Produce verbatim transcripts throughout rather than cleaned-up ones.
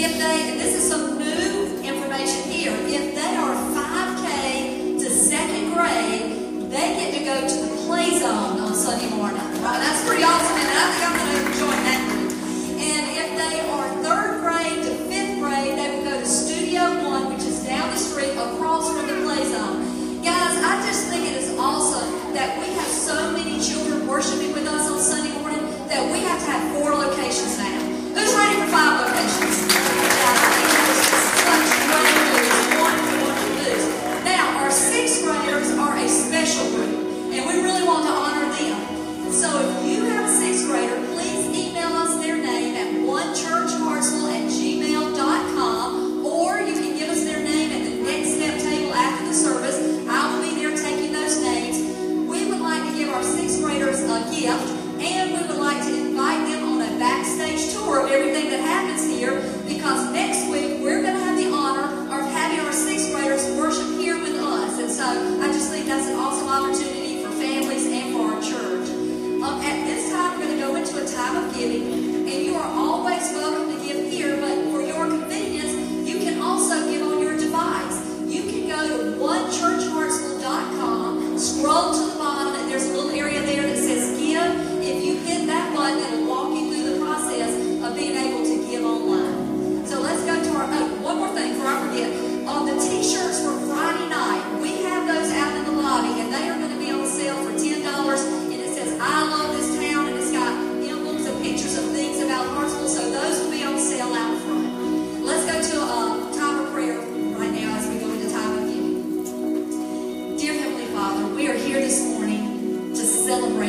if they, and this is some new information here, if they are five K to second grade, they get to go to the play zone on Sunday morning. Right? That's pretty awesome, and I think I'm going to join that group. And if they are third grade to fifth grade, they will go to Studio One, which is down the street across from the play zone. Guys, I just think it is awesome that we have so many children worshiping with us on Sunday morning that we have to have four locations now. Who's ready for five locations? Yeah, I think that is just such great news. Wonderful, wonderful news. Now, our sixth graders are a special group, and we really want to honor them. So if you have a sixth grader, please email us their name at one church hartsville at gmail dot com, or you can give us their name at the next step table after the service. I will be there taking those names. We would like to give our sixth graders a gift, and we would like to invite them on a backstage tour of everything that happens here, because next week we're going to have the honor of having our sixth graders worship here with us. And so I just think that's an awesome opportunity for families and for our church. Um, at this time, we're going to go into a time of giving, and you are always welcome to give here, but for your convenience, you can also give on your device. You can go to one church hartsville dot com, scroll to the bottom, and there's a little area there that says give. If you hit that button, it'll walk you through the process of being able to give online. So let's go to our, oh, one more thing before I forget. On the t-shirts for Friday night, we have those out in the lobby, and they are going to be on sale for ten dollars, and it says, I love this town, and it's got emblems and pictures of things about Hartsville, so those will be on sale out front. Let's go to a time of prayer right now as we go into time of giving. Dear Heavenly Father, we are here this morning to celebrate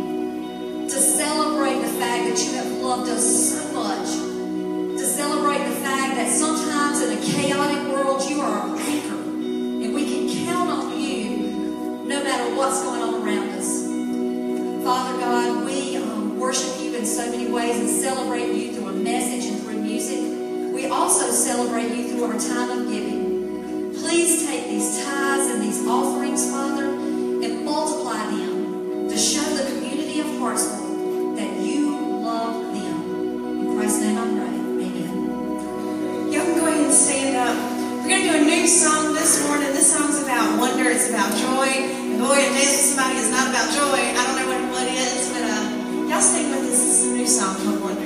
you, to celebrate the fact that you have loved us so much, to celebrate the fact that sometimes in a chaotic world you are our anchor, and we can count on you no matter what's going on around us. Father God, we um, worship you in so many ways and celebrate you through a message and through music. We also celebrate you through our time of giving. Please take these tithes and these offerings, Father, and multiply them to show the community of Hartsville that you love them. In Christ's name I pray. Amen. Y'all can go ahead and stand up. We're going to do a new song this morning. This song's about wonder. It's about joy. And boy, and dance with somebody is not about joy. I don't know what, what it is, but uh, y'all sing with us. This is a new song called Wonder.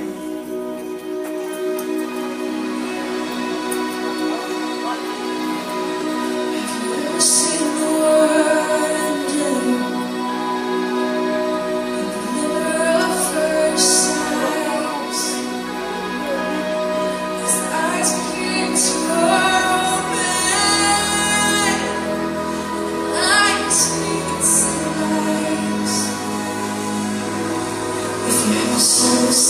So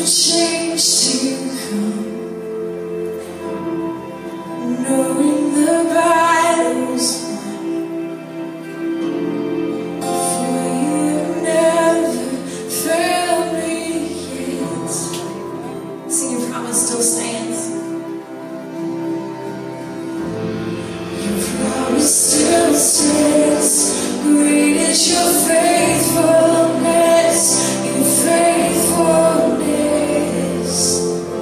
change to come, knowing the battle's won, for you've never failed me yet. Sing Your Promise still stands. Your promise still stands. Great is your faithfulness, your faithfulness.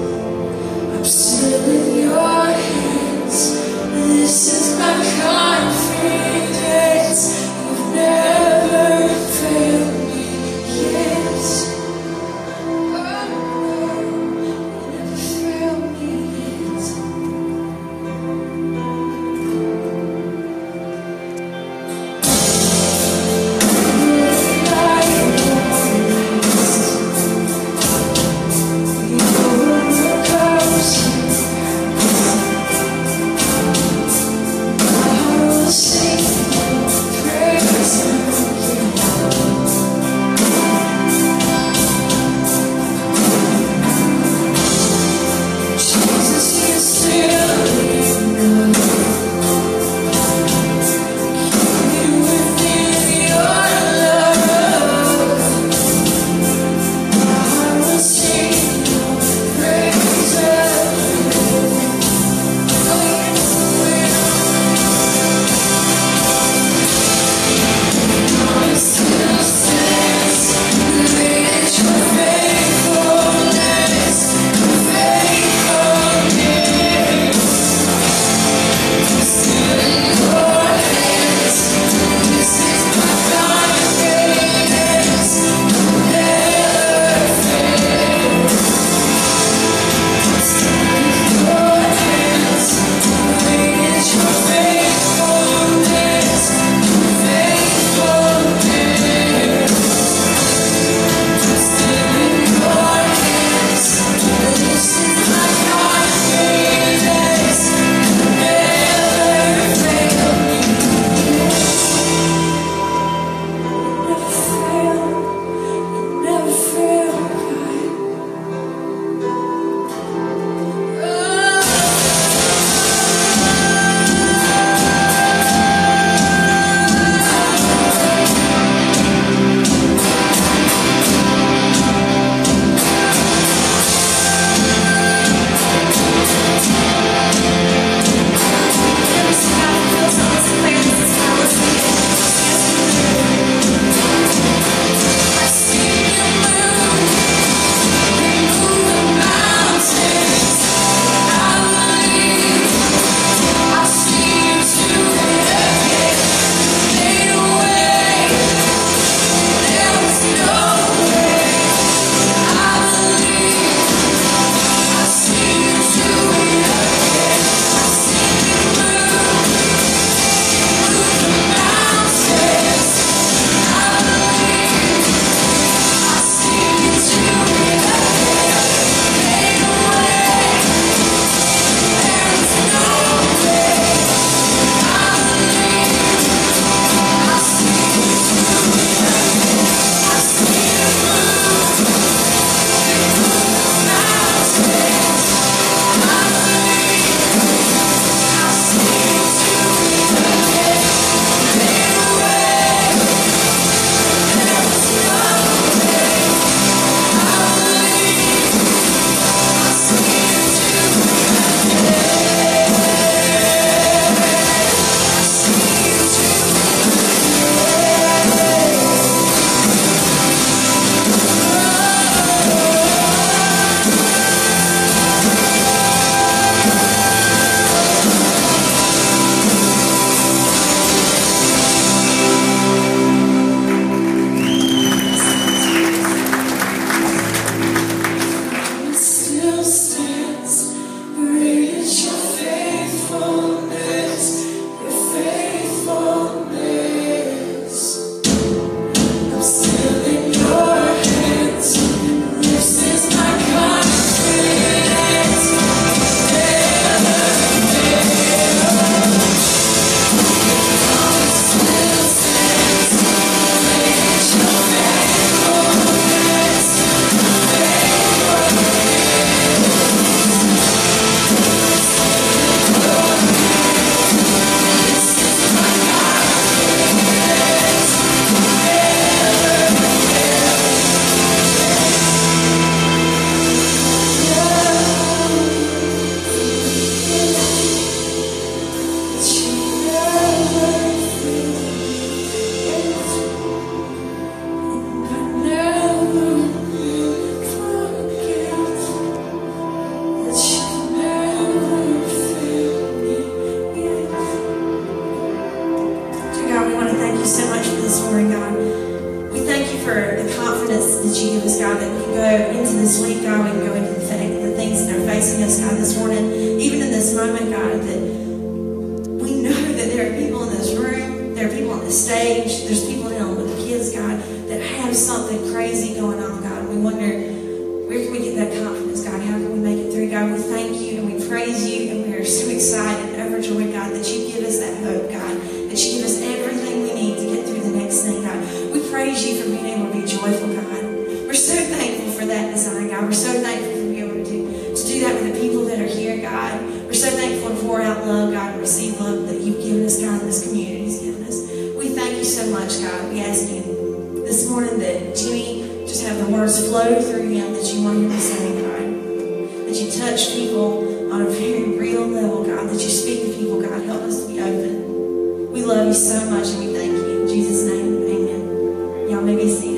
into this week, God, we can go into the, the things that are facing us, God, this morning. Even in this moment, God, that we know that there are people in this room, there are people on the stage, there's people dealing with the kids, God, that have something crazy going on, God. We wonder, where can we get that confidence, God? How can we make it through, God? We thank you and we praise you, and we are so excited and overjoyed, God, that you give us that hope, God, that you give us everything we need to get through the next thing, God. We praise you for being able to be joyful, God. We're so thankful for that design, God. We're so thankful for being able to do, to do that with the people that are here, God. We're so thankful to pour out love, God, and receive love that you've given us, God, and this community has given us. We thank you so much, God. We ask you this morning that Jimmy just have the words flow through him that you want him to say, God. That you touch people on a very real level, God. That you speak to people, God. Help us to be open. We love you so much and we thank you. In Jesus' name, amen. Y'all may be seated.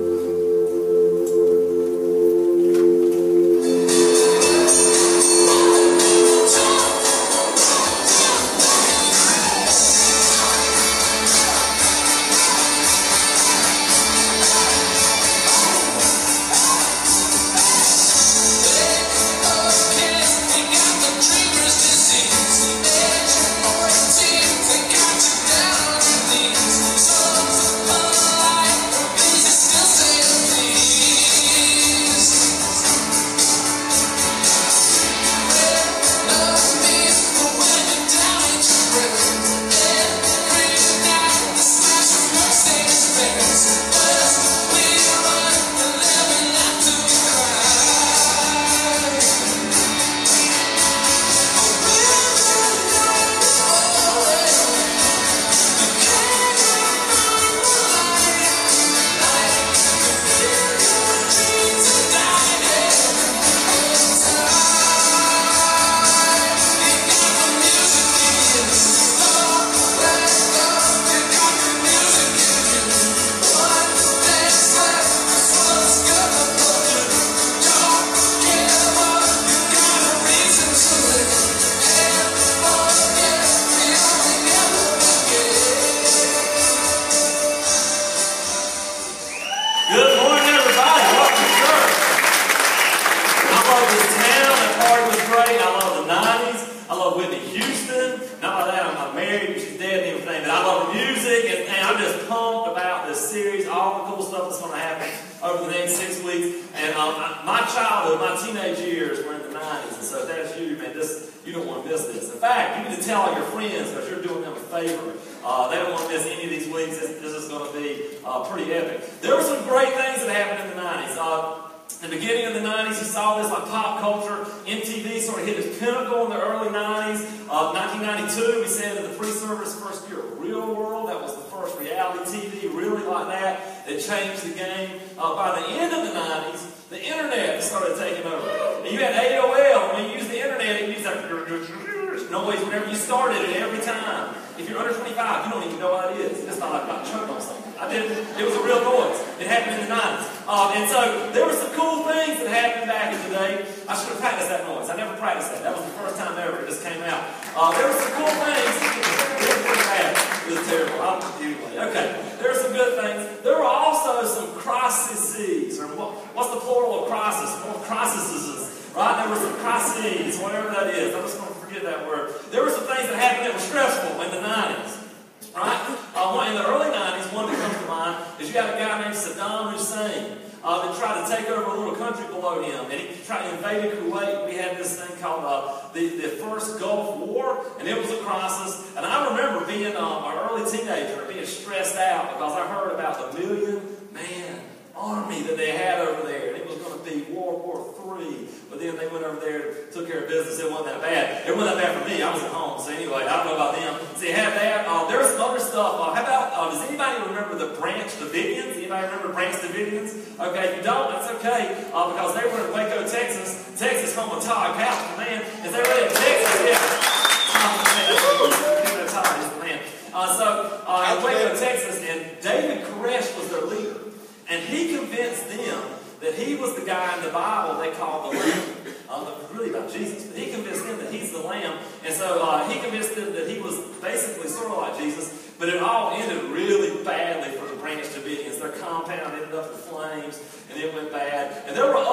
Changed the game. Uh, by the end of the nineties, the internet started taking over. And you had A O L. When you used the internet, it used that noise whenever you started it every time. If you're under twenty-five, you don't even know what it is. It's not like I choked on something. I did. It was a real noise. It happened in the nineties. Um, and so there were some cool things that happened back in the day. I should have practiced that noise. I never practiced that. That was the first time ever it just came out. Uh, there were some cool things. It was pretty bad. It was terrible. I'm, anyway, okay. There were some good things. There were also some crises, or what, what's the plural of crisis? Well, crises, right? There were some crises, whatever that is. I'm just going to forget that word. There were some things that happened that were stressful in the nineties, right? Uh, one, in the early nineties, one that comes to mind is you had a guy named Saddam Hussein uh, that tried to take over a little country below him, and he tried to invade Kuwait. We had this thing called uh, the, the First Gulf War, and it was a crisis. And I remember being um, an early teenager, being stressed out because I heard about the million-man army that they had over there, and it was going to be World War Three. But then they went over there and took care of business. It wasn't that bad. It wasn't that bad for me. I was at home. So anyway, I don't know about them. So you have that. Uh, there was some other stuff. Uh, how about, uh, does anybody remember the Branch Davidians? Anybody remember Branch Davidians? Okay, if you don't, that's okay. Uh, because they were in Waco, Texas. Texas, home of Todd Couch, man. Is they were in Texas? Yeah. Uh, so, uh, in Waco, Texas, and David Koresh was their leader. And he convinced them that he was the guy in the Bible they called the Lamb. Uh, it was really about Jesus. But he convinced them that he's the Lamb. And so uh, he convinced them that he was basically sort of like Jesus. But it all ended really badly for the Branch Davidians. Their compound ended up in flames, and it went bad. And there were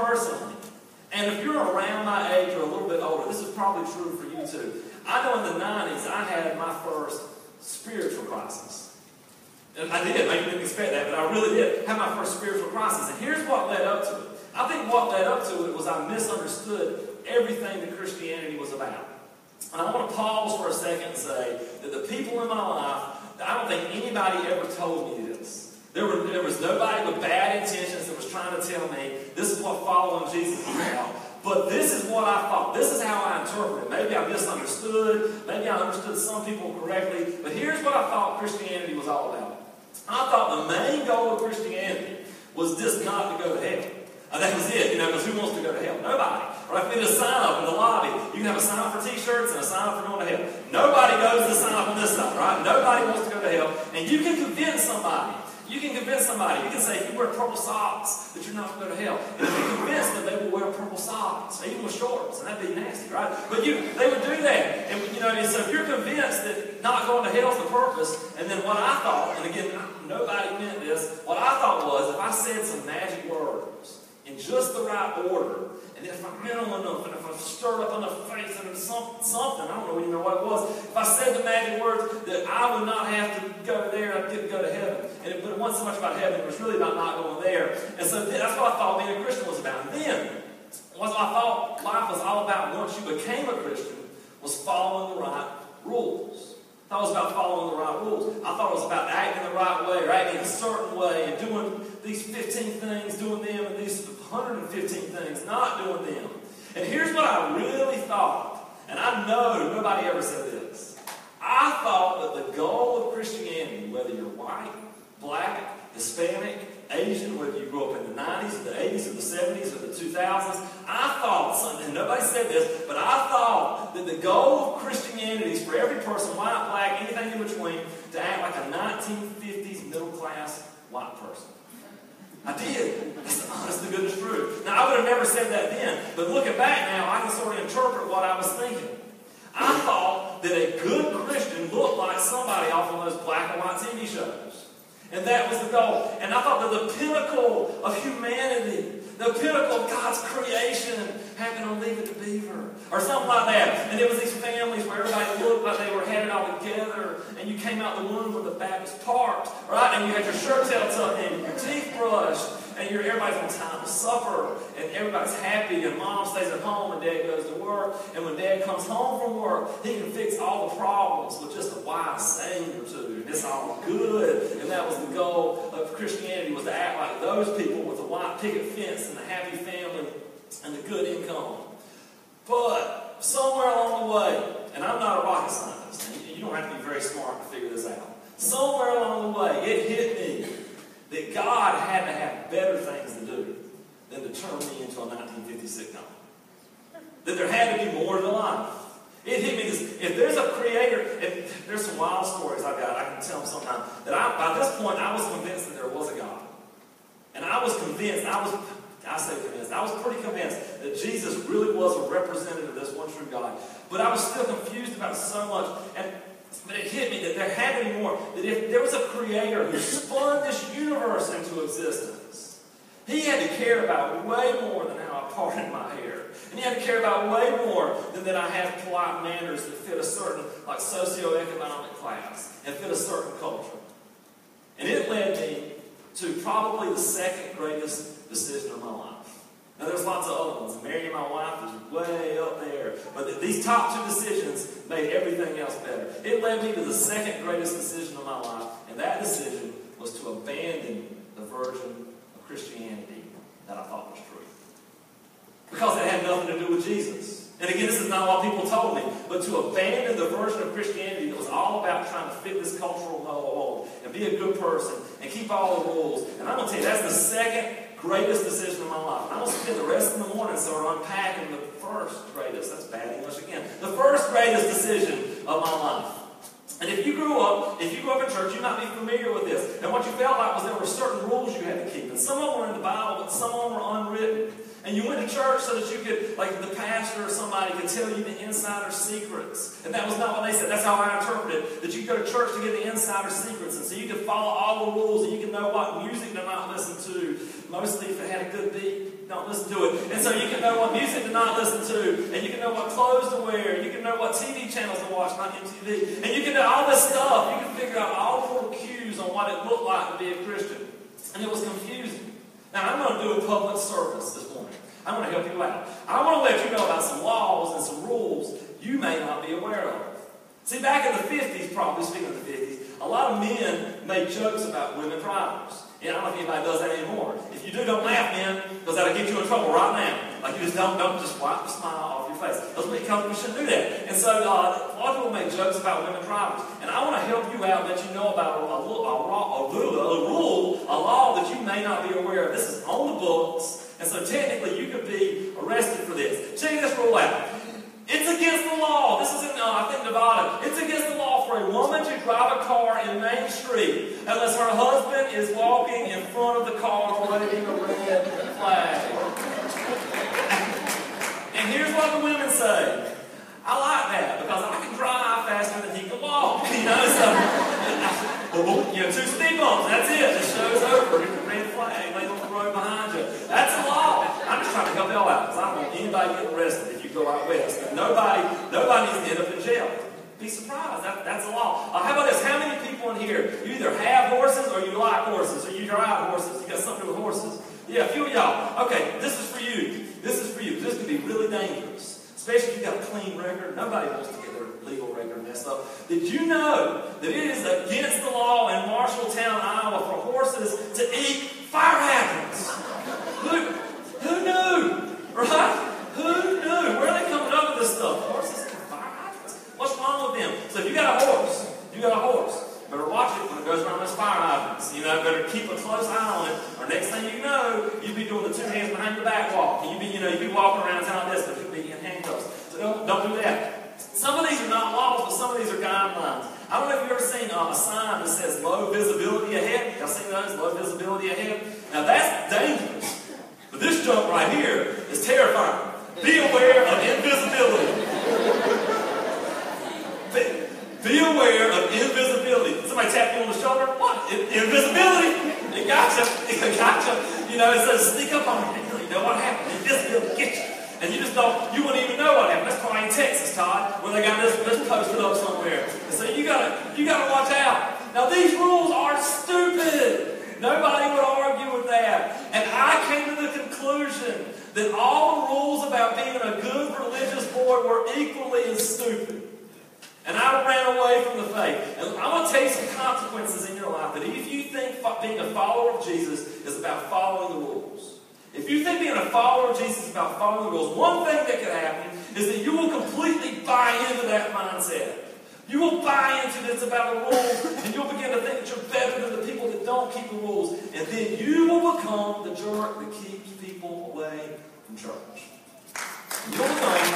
personally, and if you're around my age or a little bit older, this is probably true for you too. I know in the nineties, I had my first spiritual crisis. And I did. Maybe you didn't expect that, but I really did have my first spiritual crisis. And here's what led up to it. I think what led up to it was I misunderstood everything that Christianity was about. And I want to pause for a second and say that the people in my life, I don't think anybody ever told me this. There, were, there was nobody with bad intentions that was trying to tell me this is what following Jesus is about. But this is what I thought. This is how I interpret it. Maybe I misunderstood. Maybe I understood some people correctly. But here's what I thought Christianity was all about. I thought the main goal of Christianity was just not to go to hell. And that was it, you know, because who wants to go to hell? Nobody. Right? We need a sign up in the lobby. You can have a sign up for t-shirts and a sign up for going to hell. Nobody goes to sign up on this side, right? Nobody wants to go to hell. And you can convince somebody. You can convince somebody. You can say, if you wear purple socks, that you're not going to go to hell. And if you convince them, they will wear purple socks, even with shorts, and that'd be nasty, right? But you, they would do that. And, you know, and so if you're convinced that not going to hell is the purpose, and then what I thought, and again, nobody meant this, what I thought was, if I said some magic words in just the right order, and then if I meant them enough, and if I stirred up enough faith into some, something, I don't even know what it was, if I said the magic words, that I would not have to go there, I didn't go to heaven. And it, but it wasn't so much about heaven, it was really about not going there. And so that's what I thought being a Christian was about. And then, what I thought life was all about once you became a Christian was following the right rules. I thought it was about following the right rules. I thought it was about acting the right way, or acting a certain way, and doing these fifteen things, doing them, and these one hundred fifteen things, not doing them. And here's what I really thought, and I know nobody ever said this. I thought that the goal of Christianity, whether you're white, black, Hispanic, Asian, whether you grew up in the nineties, or the eighties, or the seventies, or the two thousands, I thought something, and nobody said this, but I thought that the goal of Christianity is for every person, white, black, anything in between, to act like a nineteen fifties middle-class white person. I did. That's the honest to goodness truth. Now, I would have never said that then, but looking back now, I can sort of interpret what I was thinking. I thought that a good Christian looked like somebody off of those black and white T V shows. And that was the goal. And I thought that the pinnacle of humanity, the pinnacle of God's creation, happened on Leave It to Beaver, or something like that. And it was these families where everybody looked like they were had it all together, and you came out the womb with the Baptist parked, right? And you had your shirt tail tucked in, and your teeth brushed, and you're, everybody's on time to supper, and everybody's happy, and mom stays at home, and dad goes to work. And when dad comes home from work, he can fix all the problems with just a wise saying or two, and it's all good. And that was the goal of Christianity, was to act like those people with the white picket fence and the happy family and the good income. But somewhere along the way, and I'm not a rocket scientist, and you don't have to be very smart to figure this out. Somewhere along the way, it hit me that God had to have better things to do than to turn me into a nineteen fifties sitcom. That there had to be more to life. It hit me this, if there's a creator, and there's some wild stories I've got, I can tell them sometime, that I, by this point I was convinced that there was a God. And I was convinced, I was, I say convinced, I was pretty convinced that Jesus really was a representative of this one true God. But I was still confused about so much. And But it hit me that there had to be more. That if there was a creator who spun this universe into existence, he had to care about way more than how I parted my hair. And he had to care about way more than that I have polite manners that fit a certain like socioeconomic class and fit a certain culture. And it led me to probably the second greatest decision of my life. Now, there's lots of other ones. Marrying my wife is way up there. But th these top two decisions made everything else better. It led me to the second greatest decision of my life, and that decision was to abandon the version of Christianity that I thought was true. Because it had nothing to do with Jesus. And again, this is not what people told me, but to abandon the version of Christianity that was all about trying to fit this cultural mold and be a good person and keep all the rules. And I'm going to tell you, that's the second greatest decision of my life. And I'm going to spend the rest of the morning sort of unpacking the first greatest, that's bad English again, the first greatest decision of my life. And if you grew up, if you grew up in church, you might be familiar with this. And what you felt like was there were certain rules you had to keep. And some of them were in the Bible, but some of them were unwritten. And you went to church so that you could, like the pastor or somebody could tell you the insider secrets. And that was not what they said. That's how I interpreted it. That you go to church to get the insider secrets. And so you could follow all the rules and you can know what music to not listen to. Mostly if it had a good beat, don't listen to it. And so you can know what music to not listen to. And you can know what clothes to wear. You can know what T V channels to watch, not M T V. And you can do all this stuff. You can figure out all the little cues on what it looked like to be a Christian. And it was confusing. Now, I'm going to do a public service this morning. I'm going to help you out. I want to let you know about some laws and some rules you may not be aware of. See, back in the fifties, probably speaking of the fifties, a lot of men made jokes about women drivers. Yeah, I don't know if anybody does that anymore. If you do, don't laugh, men, because that'll get you in trouble right now. Like, you just don't, don't just wipe the smile off your face. Those because you shouldn't do that. And so, uh, a lot of people make jokes about women drivers. And I want to help you out and let you know about a, a, a, a, rule, a rule, a law that you may not be aware of. This is on the books. And so technically you could be arrested for this. Check this rule out. It's against the law. This is in, uh, I think, Nevada. It's against the law for a woman to drive a car in Main Street unless her husband is walking in front of the car waving a red flag. And here's what the women say. I like that because I can drive faster than he can walk. You know, so, you know, two speed bumps. That's it. The show's over. Here's a red flag laid on the road behind you. That's the law. I'm just trying to help y'all out because I don't want anybody getting arrested if you go out west. Nobody, nobody needs to end up in jail. Be surprised. That, that's the law. Uh, how about this? How many people in here, you either have horses or you like horses or you drive horses? You got something to do with horses? Yeah, a few of y'all. Okay, this is for you. This is for you. This could be really dangerous. Especially if you've got a clean record. Nobody wants to get their legal record messed up. Did you know that it is against the law in Marshalltown, Iowa for horses to eat fire hydrants? Who, who knew? Right? Who knew? Where are they coming up with this stuff? Horses eat fire hydrants? What's wrong with them? So if you got a horse, you got a horse. Better watch it when it goes around those fire hydrants. You know, better keep a close eye on it. Or next thing you know, you'd be doing the two hands behind your back walk. And you'd be, you know, you'd be walking around town like this, but you'd be in handcuffs. So don't, don't do that. Some of these are not laws, but some of these are guidelines. I don't know if you've ever seen uh, a sign that says low visibility ahead. Y'all seen those? Low visibility ahead? Now that's dangerous. But this junk right here is terrifying. Be aware of invisibility. Be, be aware of invisibility. Somebody tap you on the shoulder. What? In, invisibility? It gotcha. It gotcha. You know, it says sneak up on you. You know what happened? Invisibility get you. And you just don't, you wouldn't even know what happened. That's probably in Texas, Todd, where they got this, this posted up somewhere. And so you gotta, you gotta watch out. Now these rules are stupid. Nobody would argue with that. And I came to the conclusion that all the rules about being a good religious boy were equally as stupid. And I ran away from the faith. And I'm going to tell you some consequences in your life that if you think being a follower of Jesus is about following the rules, if you think being a follower of Jesus is about following the rules, one thing that could happen is that you will completely buy into that mindset. You will buy into this about the rules, and you'll begin to think that you're better than the people that don't keep the rules. And then you will become the jerk that keeps people away from church. You'll become.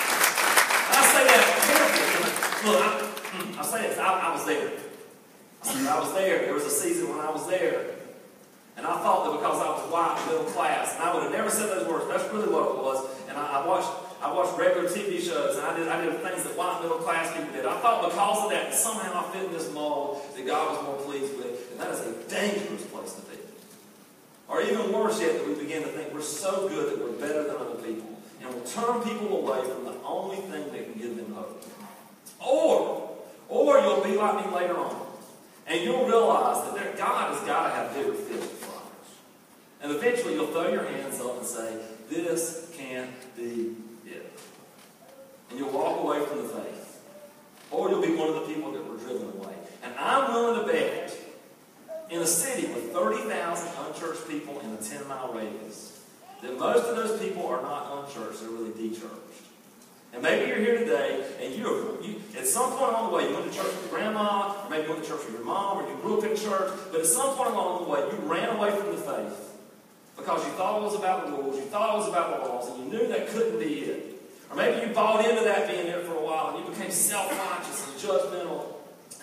I say that carefully. Look, I, I say this. I, I was there. I was there. There was a season when I was there. And I thought that because I was white and middle class, and I would have never said those words. That's really what it was. And I, I watched I watched regular T V shows, and I did I did things that white middle class people did. I thought because of that, somehow I fit in this mold that God was more pleased with. And that is a dangerous place to be. Or even worse yet, that we begin to think we're so good that we're better than other people. And we'll turn people away from the only thing that can give them hope. Or, or you'll be like me later on. And you'll realize that there, God has got to have bigger fish to fry. And eventually you'll throw your hands up and say, this can't be it. And you'll walk away from the faith. Or you'll be one of the people that were driven away. And I'm willing to bet, in a city with thirty thousand unchurched people in a ten mile radius, that most of those people are not unchurched, they're really de-churched. And maybe you're here today, and you, are, you at some point along the way, you went to church with your grandma, or maybe you went to church with your mom, or you grew up in church, but at some point along the way, you ran away from the faith because you thought it was about the rules, you thought it was about the laws, and you knew that couldn't be it. Or maybe you bought into that being it for a while, and you became self-conscious and judgmental, and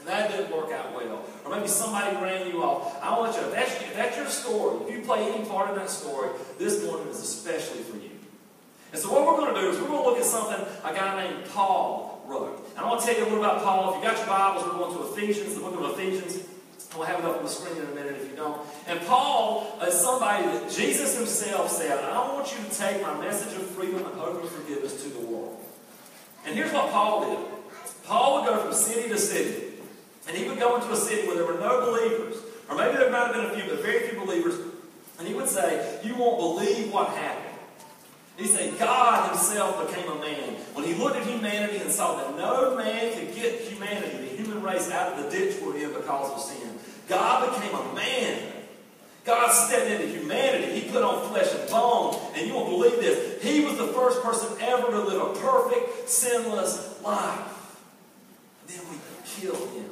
and that didn't work out well. Or maybe somebody ran you off. I want you to, if that's, if that's your story, if you play any part in that story, this morning is especially for you. And so what we're going to do is we're going to look at something a guy named Paul wrote. And I want to tell you a little about Paul. If you got your Bibles, we're going to Ephesians, the book of Ephesians. We'll have it up on the screen in a minute if you don't. And Paul is somebody that Jesus himself said, I want you to take my message of freedom and hope and forgiveness to the world. And here's what Paul did. Paul would go from city to city. And he would go into a city where there were no believers. Or maybe there might have been a few, but very few believers. And he would say, you won't believe what happened. He'd say, God himself became a man. When he looked at humanity and saw that no man could get humanity, the human race, out of the ditch we're in because of sin, God became a man. God stepped into humanity. He put on flesh and bone. And you won't believe this. He was the first person ever to live a perfect, sinless life. Then we killed him.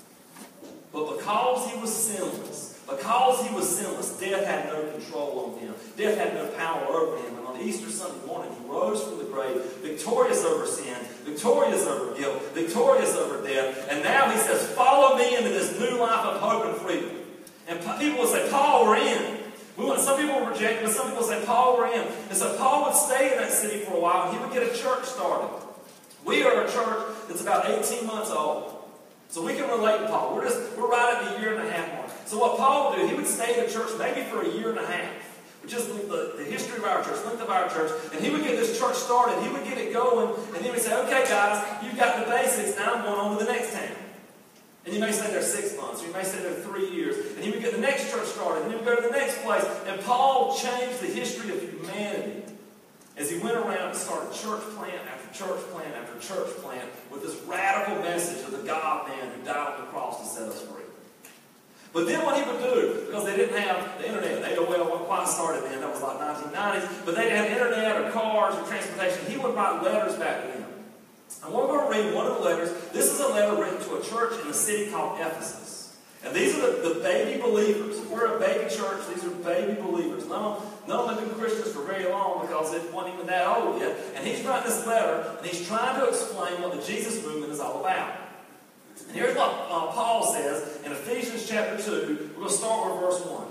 But because he was sinless, because he was sinless, death had no control on him. Death had no power over him. And on Easter Sunday morning, he rose from the grave, victorious over sin, victorious over guilt, victorious over death. And now he says, follow me into this new life of hope and freedom. And people will say, Paul, we're in. We want, some people will reject, but some people will say, Paul, we're in. And so Paul would stay in that city for a while, and he would get a church started. We are a church that's about eighteen months old. So we can relate to Paul. We're just we're right at the year and a half mark. So what Paul would do, he would stay in the church maybe for a year and a half, which is the, the history of our church, length of our church. And he would get this church started. He would get it going, and he would say, okay, guys, you've got the basics. Now I'm going on to the next town. And you may stay there six months, or you may stay there three years. And he would get the next church started, and he would go to the next place. And Paul changed the history of humanity as he went around and started church plant after church plant after church plant with this radical message of the God-man who died on the cross to set us free. But then what he would do, because they didn't have the internet, A O L wasn't quite started then, that was like nineteen nineties, but they didn't have internet or cars or transportation, he would write letters back to them. And we're going to read one of the letters. This is a letter written to a church in a city called Ephesus. And these are the, the baby believers. If we're a baby church, these are baby believers. None of, none of them have been Christians for very long because they weren't even that old yet. And he's writing this letter, and he's trying to explain what the Jesus movement is all about. And here's what uh, Paul says in Ephesians chapter two. We're going to start with verse one.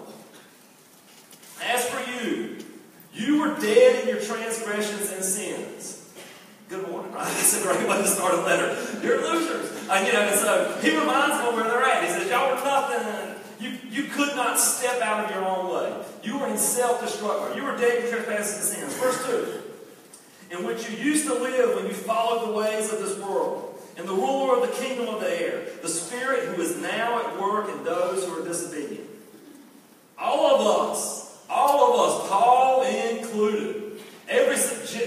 As for you, you were dead in your transgressions and sins. Good morning, right? That's a great way to start a letter. You're losers. And, you know, and so he reminds them where they're at. He says, y'all were nothing. You, you could not step out of your own way. You were in self-destruction. You were dead in your trespasses and sins. Verse two. In which you used to live when you followed the ways of this world, and the ruler of the kingdom of the air, the spirit who is now at work in those who are disobedient. All of us, all of us, Paul included, every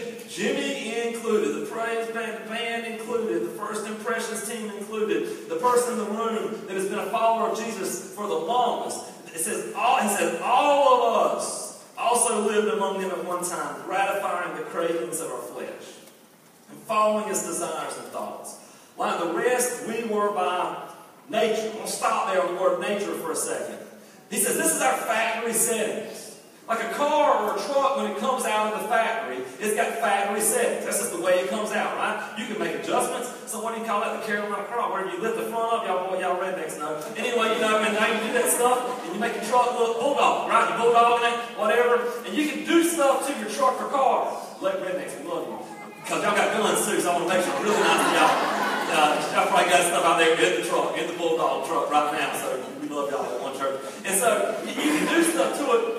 Jimmy included, the praise band, the band included, the First Impressions team included, the person in the room that has been a follower of Jesus for the longest. It says, all, he said, all of us also lived among them at one time, gratifying the cravings of our flesh and following his desires and thoughts. Like the rest, we were by nature. We'll stop there on the word nature for a second. He says, this is our factory settings. Like a car or a truck, when it comes out of the factory, it's got factory settings. That's just the way it comes out, right? You can make adjustments. So what do you call that? The Carolina Crawl, where you lift the front up. Y'all boy, y'all rednecks know. Anyway, you know, and now you do that stuff, and you make your truck look bulldog, right? You bulldog in it, whatever. And you can do stuff to your truck or car. Let rednecks, we love you. Because y'all got guns too, so I want to make sure it's really nice for y'all. Uh, y'all probably got stuff out there in the truck, in the bulldog truck right now. So we love y'all at one church. And so you, you can do stuff to it.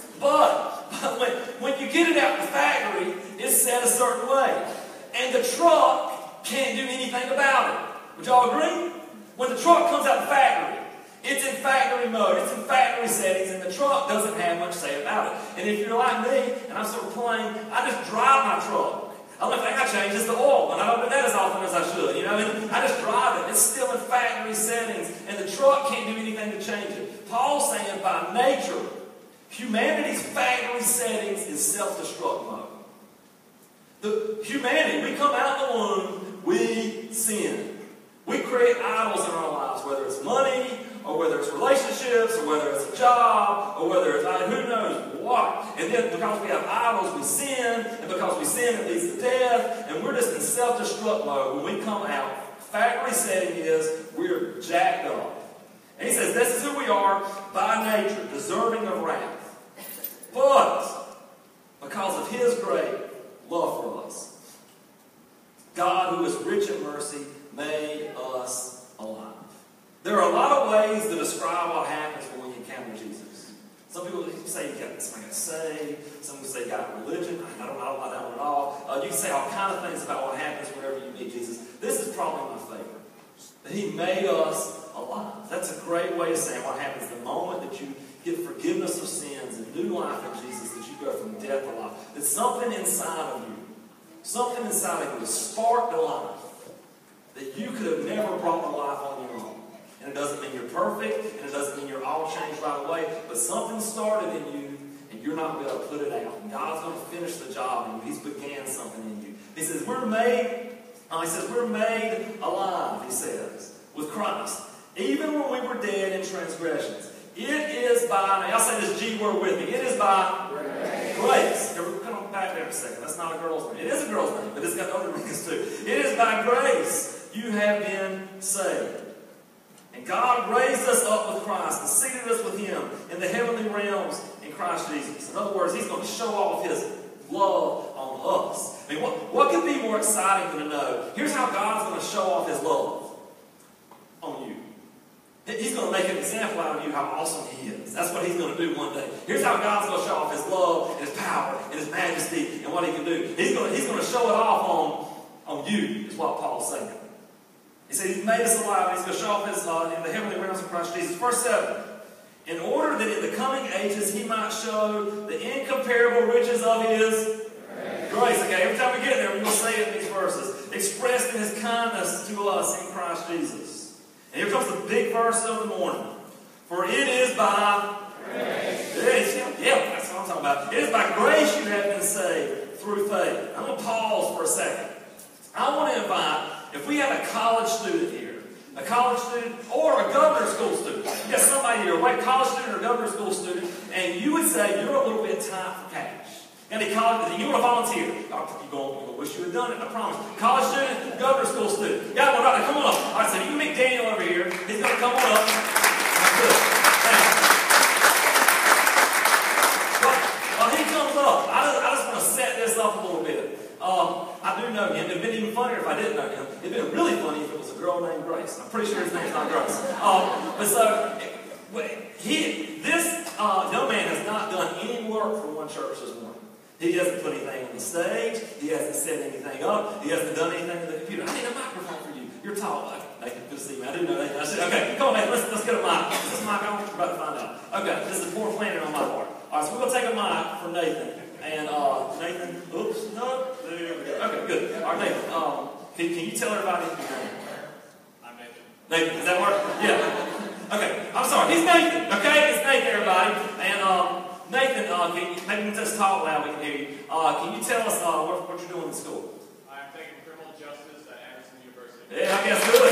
But when, when you get it out of the factory, it's set a certain way. And the truck can't do anything about it. Would y'all agree? When the truck comes out of the factory, it's in factory mode, it's in factory settings, and the truck doesn't have much to say about it. And if you're like me, and I'm sort of plain, I just drive my truck. The only thing I change is the oil, and I don't do that as often as I should. You know, I mean, I just drive it. It's still in factory settings, and the truck can't do anything to change it. Paul's saying by nature, humanity's factory settings is self-destruct mode. The humanity, we come out of the womb, we sin. We create idols in our lives, whether it's money, or whether it's relationships, or whether it's a job, or whether it's, I mean, who knows what. And then because we have idols, we sin, and because we sin, it leads to death, and we're just in self-destruct mode when we come out. Factory setting is we're jacked up. And he says, this is who we are by nature, deserving of wrath. But because of his great love for us, God, who is rich in mercy, made us alive. There are a lot of ways to describe what happens when we encounter Jesus. Some people say you got somebody got saved. Some people say you got religion. I don't know about that one at all. Uh, you can say all kinds of things about what happens whenever you meet Jesus. This is probably my favorite. That he made us alive. That's a great way of saying what happens the moment that you get forgiveness of sins and new life in Jesus, that you go from death to life. That something inside of you, something inside of you is sparked to life that you could have never brought to life on your own. And it doesn't mean you're perfect, and it doesn't mean you're all changed right away, but something started in you, and you're not going to put it out. And God's going to finish the job in you. He's began something in you. He says, we're made, uh, he says, we're made alive, he says, with Christ. Even when we were dead in transgressions. It is by, now y'all say this G word with me, it is by grace. grace. We're coming back there in a second. That's not a girl's name. It is a girl's name, but it's got other meanings too. It is by grace you have been saved. And God raised us up with Christ and seated us with him in the heavenly realms in Christ Jesus. In other words, he's going to show off his love on us. I mean, what, what could be more exciting than to know, here's how God's going to show off his love on you. He's going to make an example out of you how awesome he is. That's what he's going to do one day. Here's how God's going to show off his love and his power and his majesty and what he can do. He's going to, he's going to show it off on, on you, is what Paul's saying. He said he's made us alive, and he's going to show off his uh, in the heavenly realms of Christ Jesus. Verse seven. In order that in the coming ages he might show the incomparable riches of his grace. grace. Okay, every time we get there, we're going to say it in these verses. Expressed in his kindness to us in Christ Jesus. And here comes the big verse of the morning. For it is by grace. It is, yeah, that's what I'm talking about. It is by grace you have been saved through faith. I'm going to pause for a second. I want to invite, if we have a college student here, a college student or a governor's school student, you got somebody here, a white college student or a governor's school student, and you would say you're a little bit tight for cash. Any college, you want to volunteer? You're going to wish you had done it, I promise. College student, governor's school student. Yeah, one right there, come on up. All right, so you can meet Daniel over here. He's going to come on up. That's good. Well, while he comes up, I just, I just want to set this up a little bit. Um, I do know him. It would have been even funnier if I didn't know him. It would have been really funny if it was a girl named Grace. I'm pretty sure his name's not Grace. Um, but so, he, this uh, young man has not done any work for One Church this morning. He hasn't put anything on the stage. He hasn't set anything up. He hasn't done anything to the computer. I need a microphone for you. You're tall. Nathan, good to see me. I didn't know that. I said, okay, come on, Nathan. Let's, let's get a mic. Is this mic on? We're about to find out. Okay, this is poor planning on my part. All right, so we're going to take a mic from Nathan. And uh, Nathan, oops, no, there we go. Okay, good. All right, Nathan, um, can, can you tell everybody your name? I'm Nathan. Nathan, does that work? Yeah. Okay, I'm sorry. He's Nathan, okay? It's Nathan, everybody. And um, Nathan, uh, can you, maybe we can just talk loud, we can hear you. Uh, can you tell us uh, what, what you're doing in school? I'm taking criminal justice at Anderson University. Yeah, I guess good.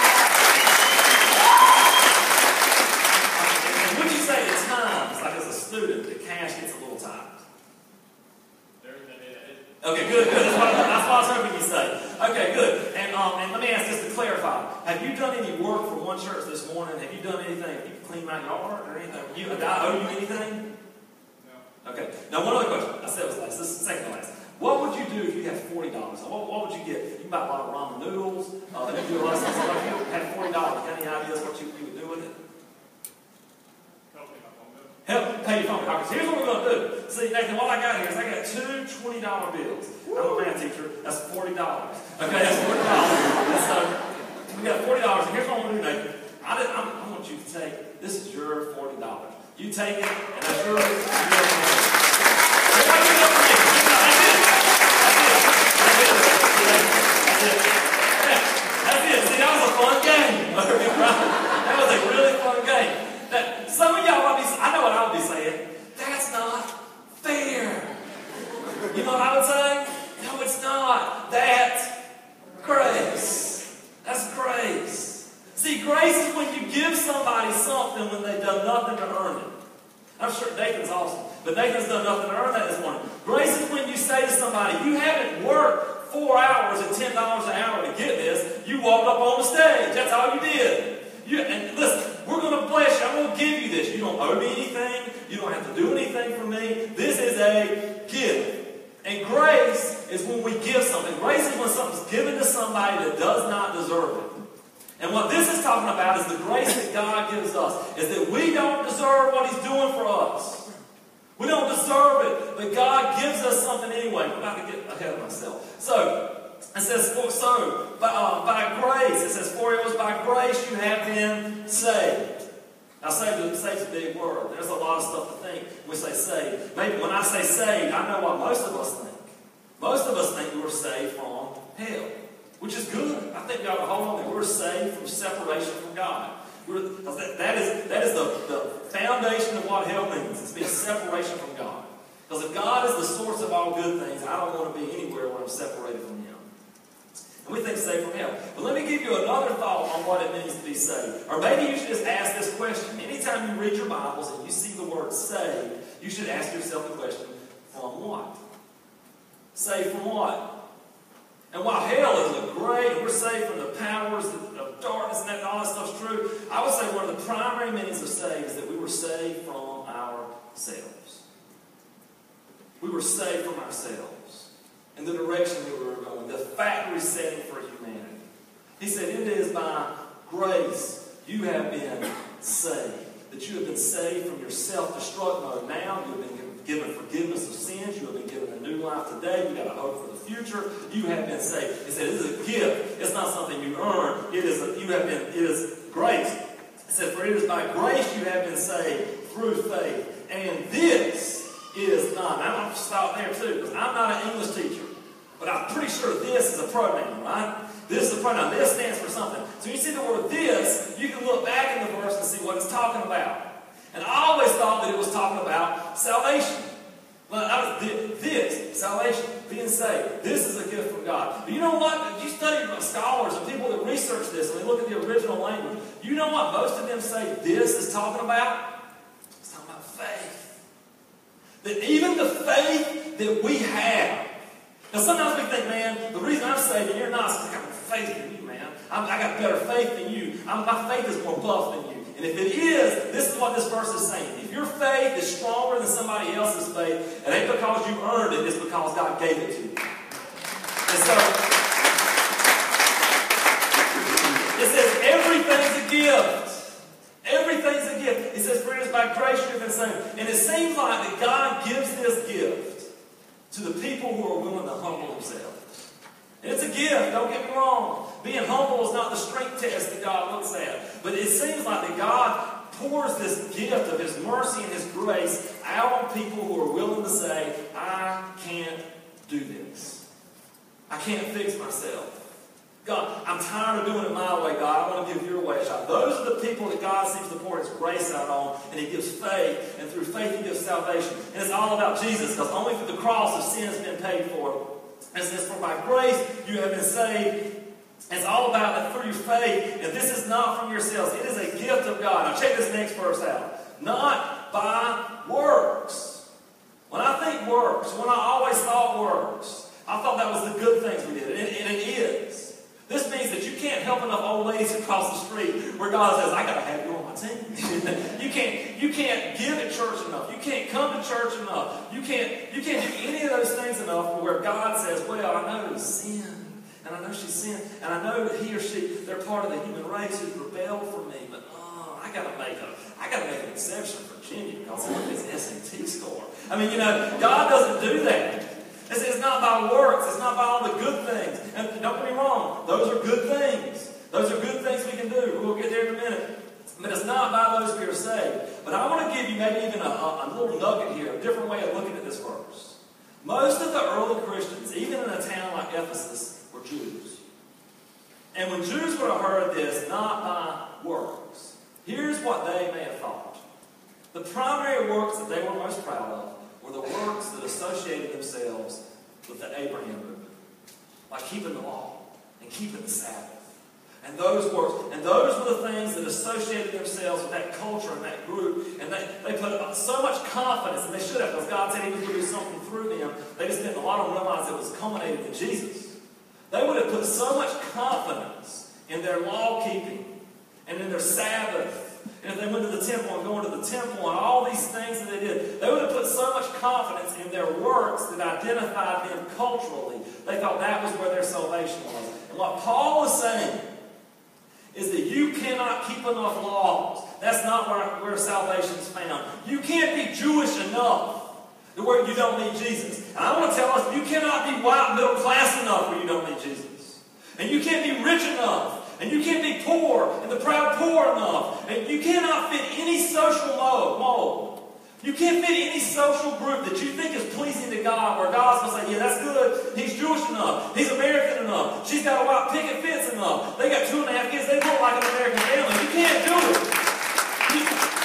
And would you say at times, like as a student, that cash gets a little tight? Okay, good, good. That's what, that's what I was hoping you'd say. Okay, good. And um, and let me ask this to clarify. Have you done any work for One Church this morning? Have you done anything? Have you cleaned my yard or anything? You, did I owe you anything? No. Okay. Now, one other question. I said it was last. This is the second to last. What would you do if you had forty dollars? What, what would you get? You can buy a lot of ramen noodles. Uh, you do a lot of stuff. So if you had forty dollars, any ideas what you, you would do with it? Help pay your phone bill. Here's what we're going to do. See, Nathan, what I got here is I got two twenty dollar bills. I'm a math teacher. That's forty dollars. Okay, that's forty dollars. And so, we got forty dollars. And here's what I'm going to do, Nathan. I, did, I'm, I want you to take, this is your forty dollars. You take it, and that's yours. That's yours. Everybody give it up for me. That's it. That's it. That's it. Yeah, that's it. See, that was a fun game. That was a really fun game. That some of y'all might be, I know what I would be saying, that's not fair. You know what I would say? No, it's not. That's grace. That's grace. See, grace is when you give somebody something when they've done nothing to earn it. I'm sure Nathan's awesome, but Nathan's done nothing to earn that this morning. Grace is when you say to somebody, you haven't worked four hours at ten dollars an hour to get this. You walked up on the stage. That's all you did. You, and listen, we're going to bless you. I'm going to give you this. You don't owe me anything. You don't have to do anything for me. This is a gift. And grace is when we give something. Grace is when something's given to somebody that does not deserve it. And what this is talking about is the grace that God gives us. Is that we don't deserve what He's doing for us. We don't deserve it. But God gives us something anyway. I'm about to get ahead of myself. So, it says, for, so, by, uh, by grace, it says, for it was by grace you have been saved. Now, saved, saved is a big word. There's a lot of stuff to think when we say saved. Maybe when I say saved, I know what most of us think. Most of us think we were saved from hell, which is good. I think we ought to hold on that we're saved from separation from God. We're, that, that is, that is the, the foundation of what hell means. It's being separation from God. Because if God is the source of all good things, I don't want to be anywhere where I'm separated from Him. And we think saved from hell. But let me give you another thought on what it means to be saved. Or maybe you should just ask this question. Anytime you read your Bibles and you see the word saved, you should ask yourself the question, from what? Saved from what? And while hell is a great, and we're saved from the powers of darkness and that, all that stuff's true, I would say one of the primary meanings of saved is that we were saved from ourselves. We were saved from ourselves. In the direction that we were going, the factory setting for humanity. He said, it is by grace you have been saved. That you have been saved from your self-destruct mode now. You have been given forgiveness of sins. You have been given a new life today. You've got a hope for the future. You have been saved. He said, it is a gift. It's not something you earn. It is a, you have been, it is grace. He said, for it is by grace you have been saved through faith. And this is not. I'm going to stop there too, because I'm not an English teacher. But I'm pretty sure this is a pronoun, right? This is a pronoun. This stands for something. So you see the word this, you can look back in the verse and see what it's talking about. And I always thought that it was talking about salvation. Well, I was, this, salvation, being saved. This is a gift from God. But you know what? You study scholars and people that research this and they look at the original language. You know what most of them say this is talking about? It's talking about faith. That even the faith that we have. Now, sometimes we think, man, the reason I'm saved and you're not is because I got more faith than you, man. I'm, I got better faith than you. I'm, my faith is more buff than you. And if it is, this is what this verse is saying. If your faith is stronger than somebody else's faith, it ain't because you earned it, it's because God gave it to you. And so, it says everything's a gift. Everything's a gift. It says, for it is by grace you have been saved. And it seems like that God gives this gift to the people who are willing to humble themselves. And it's a gift, don't get me wrong. Being humble is not the strength test that God looks at. But it seems like that God pours this gift of His mercy and His grace out on people who are willing to say, I can't do this. I can't fix myself. God, I'm tired of doing it my way, God. I want to give your way a shot. Those are the people that God seems to pour His grace out on, and He gives faith, and through faith He gives salvation. And it's all about Jesus, because only through the cross have sins been paid for. And it says, for by grace you have been saved. It's all about that through your faith, and this is not from yourselves. It is a gift of God. Now check this next verse out. Not by works. When I think works, when I always thought works, I thought that was the good things we did, and, and it is. This means that you can't help enough old ladies across the street where God says, I got to have you on my team. you can't, you can't give at church enough. You can't come to church enough. You can't, you can't do any of those things enough where God says, well, I know sin. And I know she's sinned. And I know that he or she, they're part of the human race who's rebelled from me. But oh, I gotta make a I gotta make an exception for Jimmy because look at his S A T score. I mean, you know, God doesn't do that. It's, it's not by works. It's not by all the good things. And don't get me wrong, those are good things. Those are good things we can do. We'll get there in a minute. But it's not by those we are saved. But I want to give you maybe even a, a, a little nugget here, a different way of looking at this verse. Most of the early Christians, even in a town like Ephesus, were Jews. And when Jews would have heard this, not by works, here's what they may have thought. The primary works that they were most proud of were the works that associated themselves with the Abraham movement, like keeping the law and keeping the Sabbath. And those works, and those were the things that associated themselves with that culture and that group. And they, they put so much confidence, and they should have, because God said He was going to do something through them. They just didn't, a lot of them realize it was culminated in Jesus. They would have put so much confidence in their law keeping and in their Sabbath. And if they went to the temple and going to the temple and all these things that they did, they would have put so much confidence in their works that identified them culturally. They thought that was where their salvation was. And what Paul is saying is that you cannot keep enough laws. That's not where, where salvation is found. You can't be Jewish enough to where you don't need Jesus. And I want to tell us, you cannot be white middle class enough where you don't need Jesus. And you can't be rich enough. And you can't be poor and the proud poor enough. And you cannot fit any social mold. You can't fit any social group that you think is pleasing to God, where God's going to say, yeah, that's good. He's Jewish enough. He's American enough. She's got a white picket fence enough. They got two and a half kids. They look like an American family. You can't do it. You,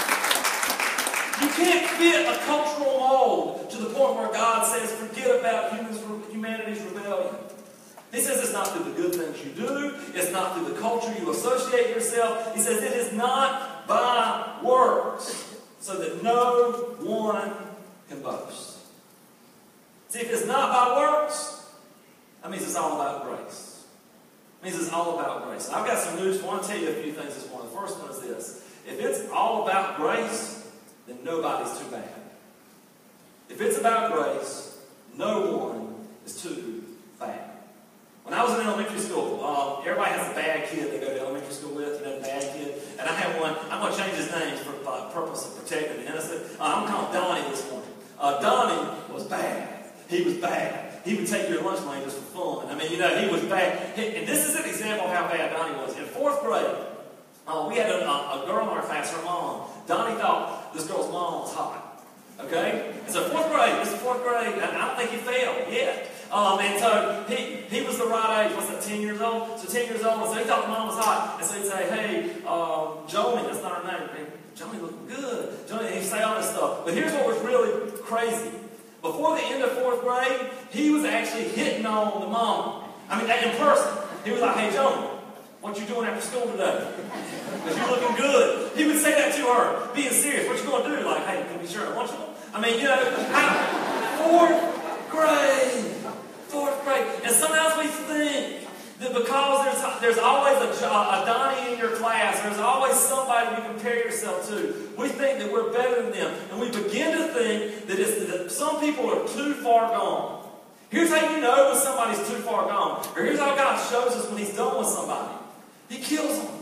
you can't fit a cultural mold to the point where God says, forget about humans, humanity's rebellion. He says it's not through the good things you do. It's not through the culture you associate yourself. He says it is not by works, so that no one can boast. See, if it's not by works, that means it's all about grace. It means it's all about grace. I've got some news. I want to tell you a few things this morning. The first one is this. If it's all about grace, then nobody's too bad. If it's about grace, no one is too bad. When I was in elementary school, um, everybody has a bad kid they go to elementary school with, you know, the bad kid. And I had one, I'm going to change his name for the uh, purpose of protecting the innocent. Uh, I'm calling Donnie this morning. Uh, Donnie was bad. He was bad. He would take your lunch money just for fun. I mean, you know, he was bad. He, and this is an example of how bad Donnie was. In fourth grade, uh, we had a, a, a girl in our class, her mom. Donnie thought this girl's mom was hot. Okay? And so fourth grade, this is fourth grade, and I don't think he failed yet. Um, and so he, he was the right age. What's that, ten years old? So ten years old, and so he thought the mom was hot. And so he'd say, hey, um, Joni, that's not her name. Hey, Joni looking good. Joni, and he'd say all this stuff. But here's what was really crazy. Before the end of fourth grade, he was actually hitting on the mom. I mean, in person. He was like, hey, Joni, what you doing after school today? Because you're looking good. He would say that to her, being serious. What you going to do? Like, hey, can you be sure I want you? I mean, you know, how, fourth grade. Fourth grade. And sometimes we think that because there's, there's always a, a Donnie in your class, there's always somebody you compare yourself to, we think that we're better than them. And we begin to think that, it's, that some people are too far gone. Here's how you know when somebody's too far gone. Or here's how God shows us when He's done with somebody. He kills them.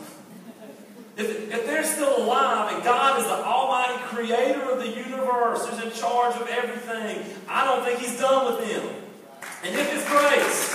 If, if they're still alive and God is the almighty creator of the universe, who's in charge of everything, I don't think He's done with them. And if it's grace,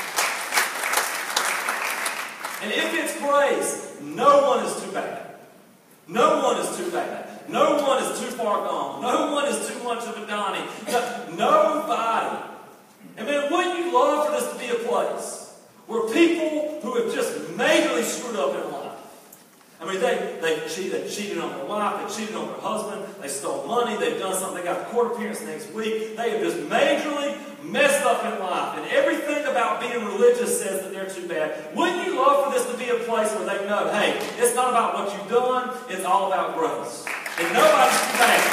and if it's grace, no one is too bad. No one is too bad. No one is too far gone. No one is too much of a Donnie. No, nobody. And man, wouldn't you love for this to be a place where people who have just majorly screwed up in life, I mean, they, they, cheated, they cheated on their wife, they cheated on their husband, they stole money, they've done something, they got a court appearance next week, they have just majorly messed up in life, and everything about being religious says that they're too bad. Wouldn't you love for this to be a place where they know, hey, it's not about what you've done, it's all about grace. And nobody's too bad.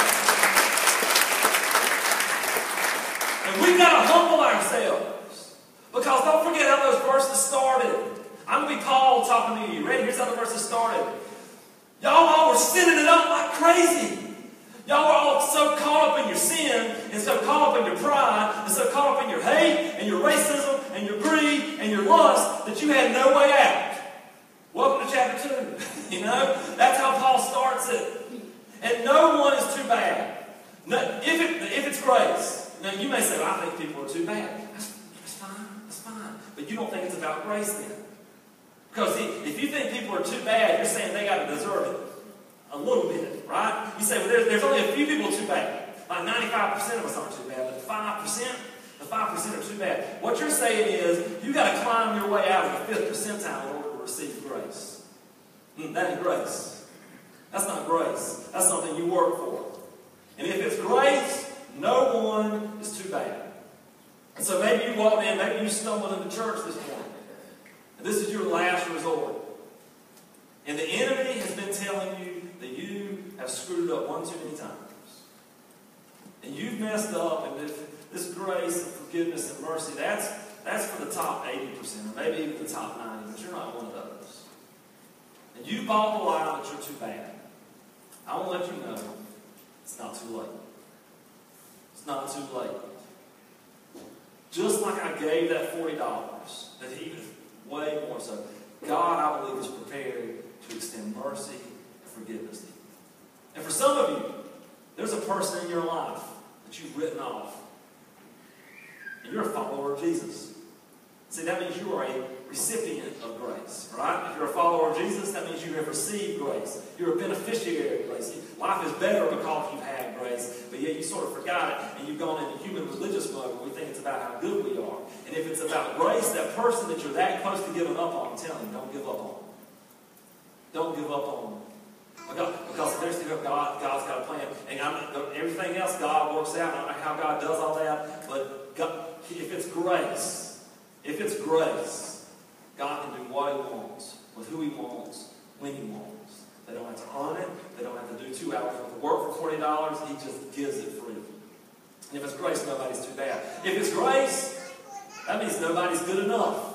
And we've got to humble ourselves. Because don't forget how those verses started. I'm going to be Paul talking to you. Ready? Here's how the verses started. Y'all all were sinning it up like crazy. Y'all were all so caught up in your sin, and so caught up in your pride, and so caught up in your hate, and your racism, and your greed, and your lust, that you had no way out. Welcome to chapter two. You know? That's how Paul starts it. And no one is too bad. No, if, it, if it's grace. Now, you may say, well, I think people are too bad. That's, that's fine. That's fine. But you don't think it's about grace then. Because if you think people are too bad, you're saying they got to deserve it a little bit, right? You say, well, there's, there's only a few people too bad. Like ninety-five percent of us aren't too bad, but five percent, the five percent are too bad. What you're saying is, you got to climb your way out of the fifth percentile in order to receive grace. Mm, that ain't grace. That's not grace. That's something you work for. And if it's grace, no one is too bad. And so maybe you walked in, maybe you stumbled into church this morning. And this is your last resort. And the enemy has been telling you that you have screwed up one too many times. And you've messed up, and this, this grace and forgiveness and mercy, that's, that's for the top eighty percent, or maybe even the top ninety, but you're not one of those. And you bought the lie that you're too bad. I want to let you know it's not too late. It's not too late. Just like I gave that forty dollars, that he was way more so, God, I believe, is prepared to extend mercy and forgiveness to you. And for some of you, there's a person in your life that you've written off. And you're a follower of Jesus. See, that means you are a recipient of grace, right? If you're a follower of Jesus, that means you have received grace. You're a beneficiary of grace. Life is better because you've had grace, but yet you sort of forgot it, and you've gone into human religious mode where we think it's about how good we are. And if it's about grace, that person that you're that close to giving up on, I'm telling you, don't give up on them. Don't give up on them. Because, because there's still God, God's got a plan. And I'm, everything else God works out. I don't know how God does all that, but God, if it's grace, if it's grace, God can do what He wants, with who He wants, when He wants. They don't have to earn it. They don't have to do two hours worth of work for forty dollars. He just gives it free. And if it's grace, nobody's too bad. If it's grace, that means nobody's good enough.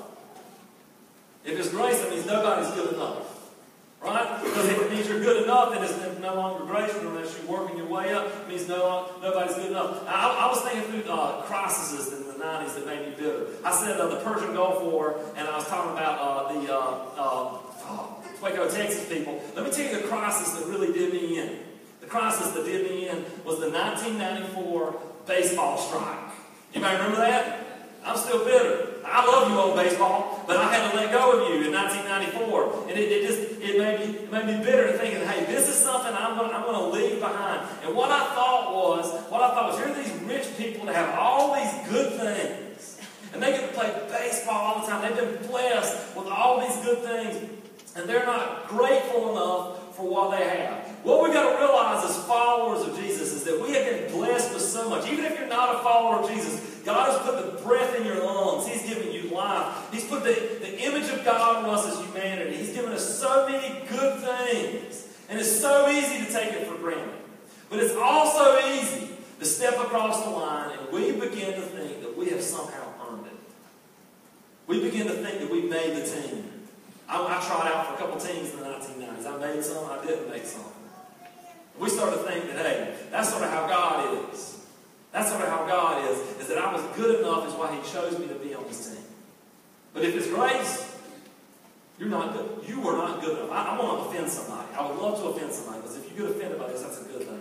If it's grace, that means nobody's good enough. Right? Because if it means you're good enough, then it's no longer grace, unless you're working your way up. It means no, nobody's good enough. I, I was thinking through uh, crises in the nineties that made me bitter. I said uh, the Persian Gulf War, and I was talking about uh, the uh, uh, oh, Waco, Texas people. Let me tell you the crisis that really did me in. The crisis that did me in was the nineteen ninety-four baseball strike. Anybody remember that? I'm still bitter. I love you, old baseball, but I had to let go of you in nineteen ninety-four, and it, it just it made me it made me bitter, thinking, hey, this is something I'm going I'm going to leave behind. And what I thought was, what I thought was, here are these rich people that have all these good things, and they get to play baseball all the time. They've been blessed with all these good things, and they're not grateful enough for what they have. What we've got to realize as followers of Jesus is that we have been blessed with so much. Even if you're not a follower of Jesus, God has put the breath in your lungs. He's given you life. He's put the, the image of God in us as humanity. He's given us so many good things. And it's so easy to take it for granted. But it's also easy to step across the line and we begin to think that we have somehow earned it. We begin to think that we made the team. I, I tried out for a couple teams in the nineteen nineties. I made some, I didn't make some. We start to think that, hey, that's sort of how God is. That's sort of how God is, is that I was good enough is why He chose me to be on His team. But if it's grace, you're not good. You were not good enough. I, I want to offend somebody. I would love to offend somebody, because if you get offended by this, that's a good thing.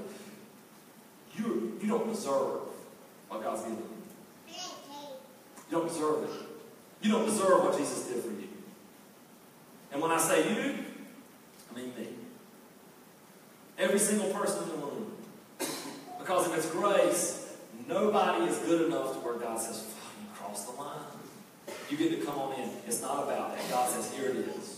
You, you don't deserve what God's given you. You don't deserve it. You don't deserve what Jesus did for you. And when I say you, I mean me. Every single person in the room. Because if it's grace, nobody is good enough to where God says, oh, you crossed the line. You get to come on in. It's not about that. God says, here it is.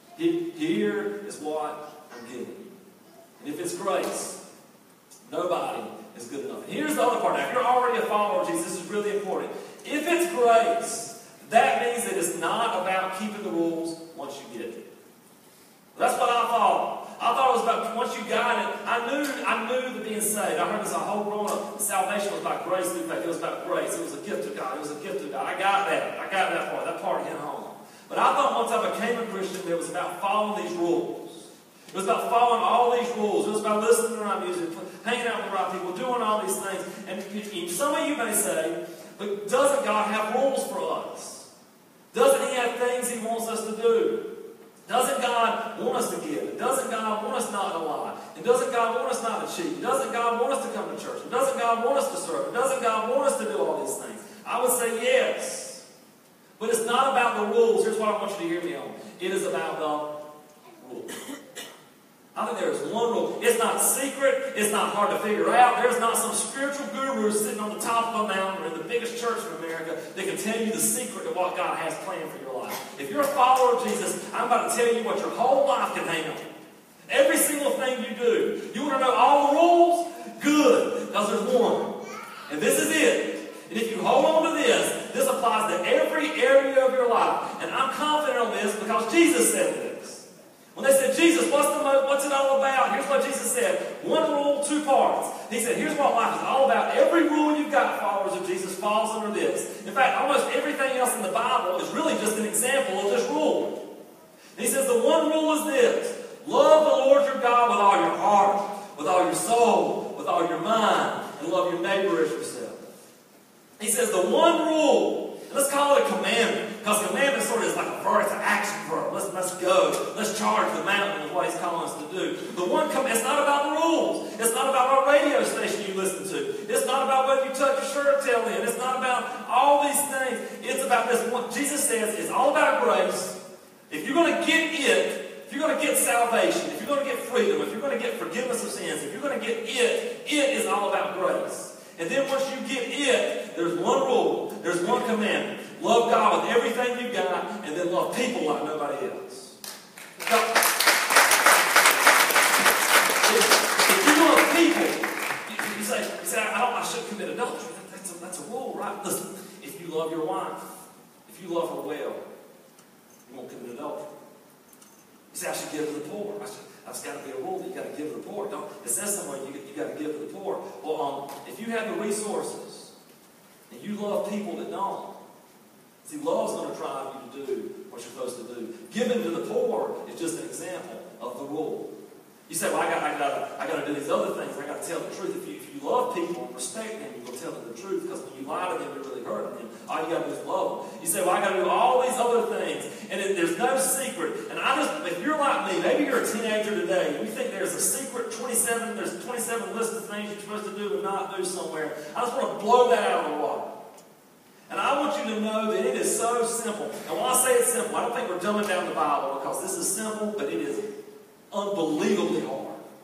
Here is what I'm giving you. And if it's grace, nobody is good enough. And here's the other part. Now, if you're already a follower of Jesus, this is really important. If it's grace, that means that it's not about keeping the rules once you get it. That's what I thought. I thought it was about once you got it. I knew I knew that being saved. I heard this a whole growing up. Salvation was about grace through faith. It was about grace. It was a gift of God. It was a gift of God. I got that. I got that part. That part hit home. But I thought once I became a Christian, it was about following these rules. It was about following all these rules. It was about listening to the right music, hanging out with the right people, doing all these things. And some of you may say, but doesn't God have rules for us? Doesn't He have things He wants us to do? Doesn't God want us to give? Doesn't God want us not to lie? And doesn't God want us not to cheat? Doesn't God want us to come to church? And doesn't God want us to serve? Doesn't God want us to do all these things? I would say yes. But it's not about the rules. Here's what I want you to hear me on. It is about the rules. I think there is one rule. It's not secret. It's not hard to figure out. There's not some spiritual guru sitting on the top of a mountain or in the biggest church in America that can tell you the secret of what God has planned for your life. If you're a follower of Jesus, I'm about to tell you what your whole life can hang on. Every single thing you do. You want to know all the rules? Good, because there's one. And this is it. And if you hold on to this, this applies to every area of your life. And I'm confident on this because Jesus said this. When they said, Jesus, what's, the mo- what's it all about? Here's what Jesus said. One rule, two parts. He said, here's what life is all about. Every rule you've got, followers of Jesus, falls under this. In fact, almost everything else in the Bible is really just an example of this rule. And he says, the one rule is this. Love the Lord your God with all your heart, with all your soul, with all your mind, and love your neighbor as yourself. He says the one rule, and let's call it a commandment, because commandment sort of is like a verb, it's an action verb. Let's, let's go. Let's charge the mountain is what he's calling us to do. The one command, it's not about the rules. It's not about what radio station you listen to. It's not about whether you tuck your shirt tail in. It's not about all these things. It's about this one. Jesus says it's all about grace. If you're going to get it, if you're going to get salvation, if you're going to get freedom, if you're going to get forgiveness of sins, if you're going to get it, it is all about grace. And then once you get it, there's one rule, there's one commandment. Love God with everything you've got, and then love people like nobody else. Now, if, if you love people, you, you say, you say, I don't, I shouldn't commit adultery. That's a, that's a rule, right? Listen, if you love your wife, if you love her well, you won't commit adultery. You say, I should give to the poor. I should, that's got to be a rule that you got to give to the poor. Don't, it says somewhere you, you got to give to the poor. Well, um, if you have the resources and you love people that don't, see, love's going to drive you to do what you're supposed to do. Giving to the poor is just an example of the rule. You say, well, I got, I got, I got to do these other things. I got to tell the truth. If you, if you love people and respect them, you will tell them the truth. Because when you lie to them, you're really hurting them. All you got to do is love them. You say, well, I got to do all these other things, and it, there's no secret. And I just, if you're like me, maybe you're a teenager today, and you think there's a secret twenty-seven, there's twenty-seven lists of things you're supposed to do and not do somewhere. I just want to blow that out of the water. And I want you to know that it is so simple. And when I say it's simple, I don't think we're dumbing down the Bible, because this is simple, but it is unbelievably hard.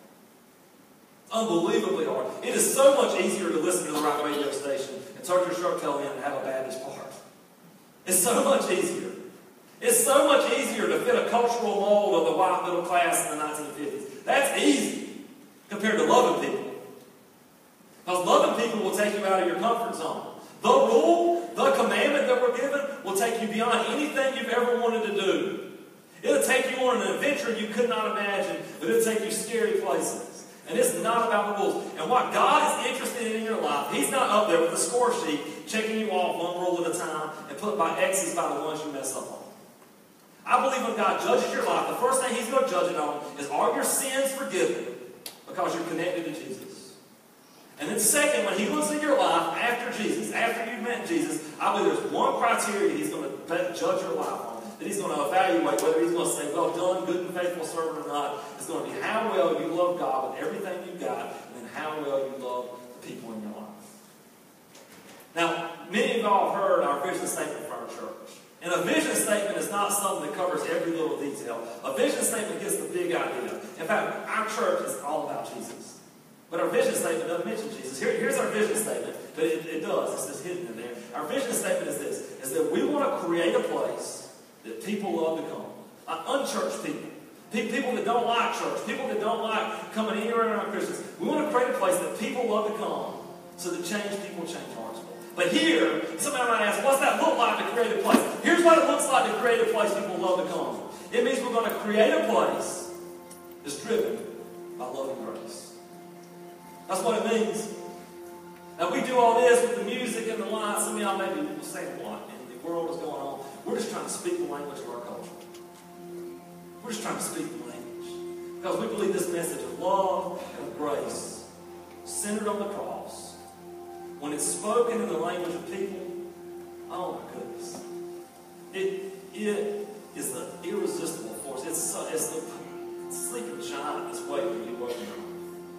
Unbelievably hard. It is so much easier to listen to the right radio station and tuck your shirt tail in and have a Baptist part. It's so much easier. It's so much easier to fit a cultural mold of the white middle class in the nineteen fifties. That's easy compared to loving people. Because loving people will take you out of your comfort zone. The rule, the commandment that we're given will take you beyond anything you've ever wanted to do. It'll take you on an adventure you could not imagine, but it'll take you scary places. And it's not about the rules. And what God is interested in in your life, He's not up there with a score sheet checking you off one rule at a time and putting by X's by the ones you mess up on. I believe when God judges your life, the first thing He's going to judge it on is, are your sins forgiven because you're connected to Jesus? And then second, when He looks at your life after Jesus, after you've met Jesus, I believe there's one criteria He's going to judge your life on. That He's going to evaluate whether He's going to say, well done, good and faithful servant or not. It's going to be how well you love God with everything you've got, and then how well you love the people in your life. Now, many of y'all have heard our vision statement for our church. And a vision statement is not something that covers every little detail. A vision statement gets the big idea. In fact, our church is all about Jesus. But our vision statement doesn't mention Jesus. Here, here's our vision statement, but it, it does. It's just hidden in there. Our vision statement is this, is that we want to create a place that people love to come. Uh, unchurched people. People that don't like church. People that don't like coming anywhere around Christians. We want to create a place that people love to come so that change people change hearts. But here, somebody might ask, what's that look like to create a place? Here's what it looks like to create a place people love to come. It means we're going to create a place that's driven by love and grace. That's what it means. Now we do all this with the music and the lights. Some of y'all maybe will say, what in the world is going on? We're just trying to speak the language of our culture. We're just trying to speak the language. Because we believe this message of love and of grace, centered on the cross, when it's spoken in the language of people, oh my goodness. It, it is the irresistible force. It's, it's the sleeping giant that's waiting for you over your life.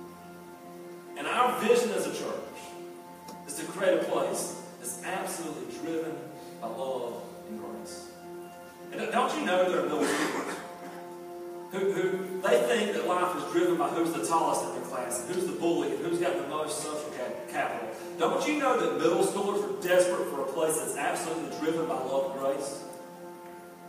And our vision as a church is to create a place that's absolutely driven by love and grace. And don't you know there are middle schoolers who, who they think that life is driven by who's the tallest in their class, and who's the bully, and who's got the most social capital. Don't you know that middle schoolers are desperate for a place that's absolutely driven by love and grace?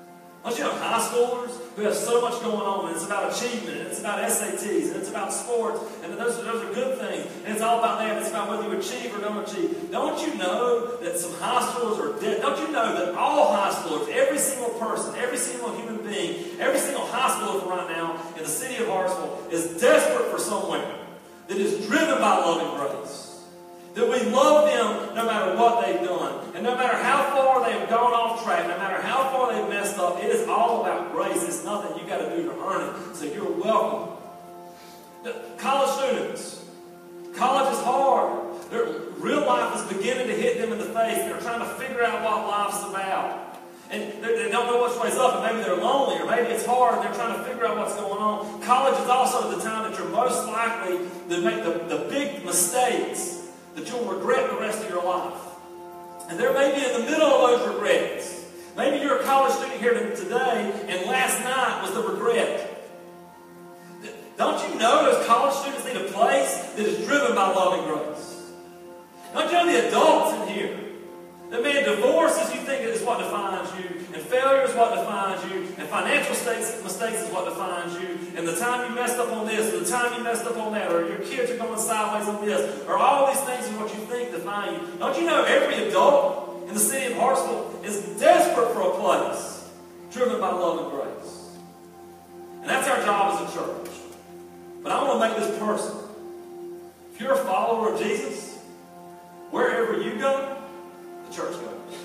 Don't you have high schoolers who have so much going on, and it's about achievement, and it's about S A Ts, and it's about sports, and those, those are good things, and it's all about that, it's about whether you achieve or don't achieve. Don't you know that some high schoolers are dead? Don't you know that all high schoolers, every single person, every single human being, every single high schooler right now in the city of Hartsville is desperate for somewhere that is driven by loving grace? That we love them no matter what they've done. And no matter how far they've gone off track, no matter how far they've messed up, it is all about grace. It's nothing you got to do to earn it. So you're welcome. College students. College is hard. Their real life is beginning to hit them in the face. They're trying to figure out what life's about. And they don't know which way's up, and maybe they're lonely, or maybe it's hard, and they're trying to figure out what's going on. College is also the time that you're most likely to make the, the big mistakes that you'll regret the rest of your life. And there may be in the middle of those regrets. Maybe you're a college student here today, and last night was the regret. Don't you know those college students need a place that is driven by loving grace? Don't you know the adults in here? That man, divorce is you think is what defines you, and failure is what defines you, and financial mistakes, mistakes is what defines you, and the time you messed up on this, or the time you messed up on that, or your kids are going sideways on this, or all these things is what you think define you. Don't you know every adult in the city of Hartsville is desperate for a place driven by love and grace? And that's our job as a church. But I want to make this personal. If you're a follower of Jesus, wherever you go, the church goes.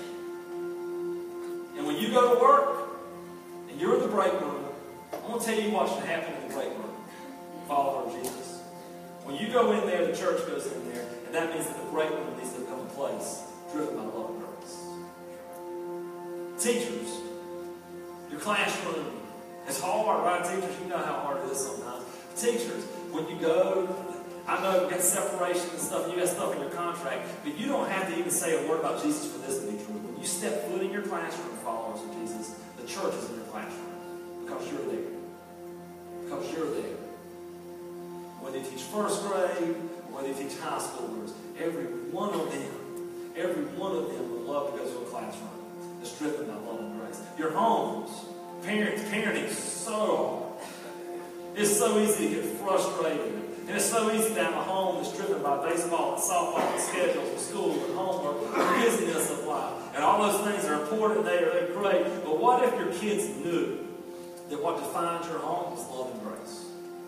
And when you go to work and you're in the break room, I want to tell you what should happen in the break room, follower of Jesus. When you go in there, the church goes in there, and that means that the break room needs to become a place driven by love and grace. Teachers, your classroom is hard, right? Teachers, you know how hard it is sometimes. Teachers, when you go, I know you've got separation and stuff, and you got stuff in your contract, but you don't have to even say a word about Jesus for this to be true. When you step foot in your classroom, followers of Jesus, the church is in your classroom because you're there. Because you're there. Whether you teach first grade, or whether you teach high schoolers, every one of them, every one of them would love to go to a classroom that's driven by love and grace. Your homes, parents, parenting is so hard. It's so easy to get frustrated. And it's so easy to have a home that's driven by baseball and softball and schedules and school and homework and busyness of life. And all those things are important, they are, they're great. But what if your kids knew that what defines your home is love and grace?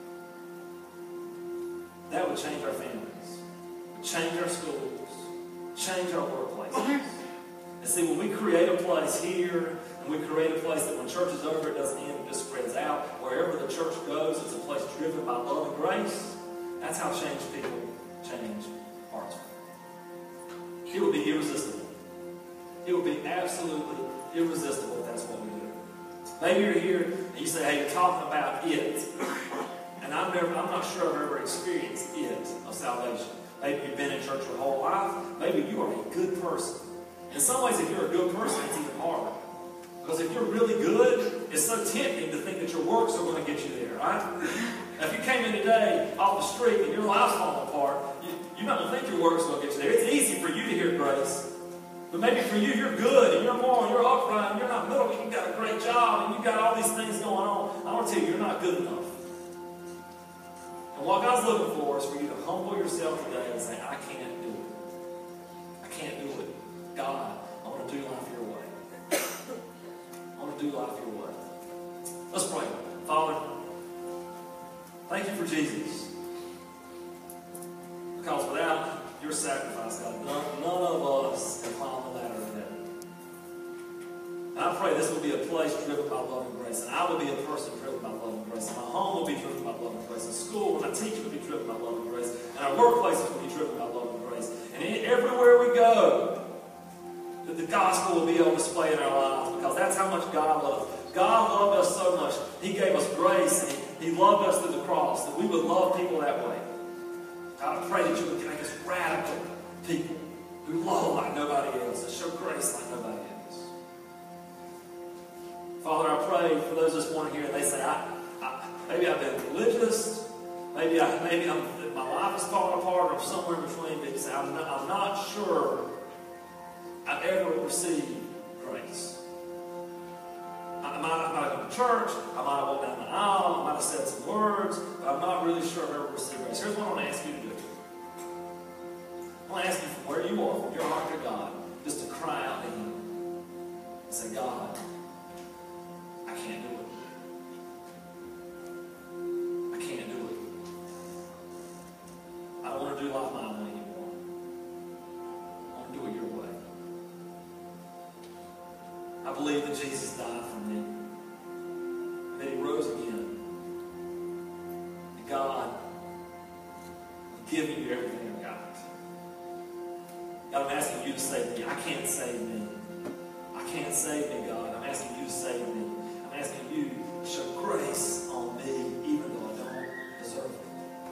That would change our families, change our schools, change our workplaces. And see, when we create a place here, and we create a place that when church is over, it doesn't end, it just spreads out. Wherever the church goes, it's a place driven by love and grace. That's how changed people change hearts. It would be irresistible. It would be absolutely irresistible if that's what we do. Maybe you're here and you say, hey, you're talking about it. And I'm, never, I'm not sure I've ever experienced it of salvation. Maybe you've been in church your whole life. Maybe you are a good person. In some ways, if you're a good person, it's even harder. Because if you're really good, it's so tempting to think that your works are going to get you there, right? Now, if you came in today off the street and your life's falling apart, you, you're not going to think your works are going to get you there. It's easy for you to hear grace. But maybe for you, you're good, and you're moral, and you're upright, and you're not middle, and you've got a great job, and you've got all these things going on. I want to tell you, you're not good enough. And what God's looking for is for you to humble yourself today and say, I can't do it. I can't do it. God, I want to do life your way. I want to do life your way. Let's pray. Father, thank you for Jesus. Because without your sacrifice, God, none, none of us can climb the ladder of heaven. And I pray this will be a place driven by love and grace. And I will be a person driven by love and grace. And my home will be driven by love and grace. And school, when I teach, will be driven by love and grace. And our workplaces will be driven by love and grace. And everywhere we go, that the gospel will be on display in our lives. Because that's how much God loves. God loved us so much. He gave us grace. And He, he loved us through the cross. That we would love people that way. God, I pray that you would make us radical people who love like nobody else. And show grace like nobody else. Father, I pray for those this morning here and they say, I, I, maybe I've been religious, maybe, I, maybe I'm, my life is falling apart or somewhere in between, but you say, I'm not, I'm not sure I've ever received grace. I might, I church, I might have walked down the aisle, I might have said some words, but I'm not really sure I've ever received grace. Here's what I want to ask you to do. I want to ask you from where you are, from your heart to God, just to cry out to Him and say, God, I can't do it. I can't do it. I don't want to do life my way anymore. I want to do it your way. I believe that Jesus died for me, and that He rose again. And God, I'm giving you everything I've got. God, I'm asking you to save me. I can't save me. I can't save me, God. I'm asking you to save me. I'm asking you to show grace on me, even though I don't deserve it.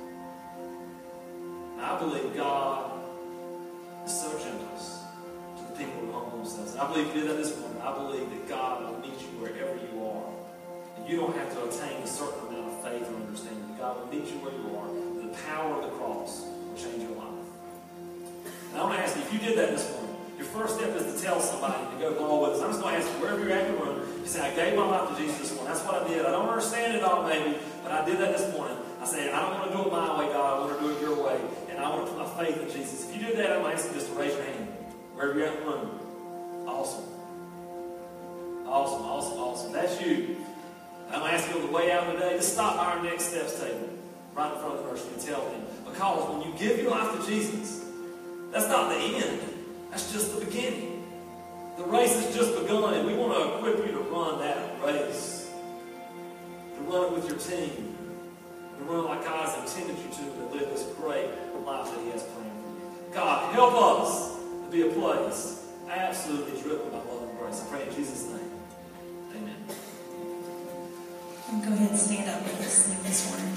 And I believe God is so generous to the people who humble themselves. And I believe you did that this morning. I believe that God will meet you wherever you are. And you don't have to attain a certain amount of faith or understanding. God will meet you where you are. The power of the cross will change your life. And I want to ask you, if you did that this morning, your first step is to tell somebody to go along with us. I'm just going to ask you, wherever you're at in the room, you say, I gave my life to Jesus this morning. That's what I did. I don't understand it all, maybe, but I did that this morning. I said, I don't want to do it my way, God. I want to do it your way. And I want to put my faith in Jesus. If you did that, I'm going to ask you just to raise your hand. Wherever you're at in the room. Awesome. Awesome, awesome, awesome. That's you. I'm going to ask you on the way out today, just stop by our next steps table right in front of the nursery and tell them. Because when you give your life to Jesus, that's not the end. That's just the beginning. The race has just begun, and we want to equip you to run that race. To run it with your team. To run like God has intended you to, to live this great life that He has planned for you. God, help us to be a place absolutely driven by love and grace. I pray in Jesus' name. Amen. Go ahead and stand up with us this morning.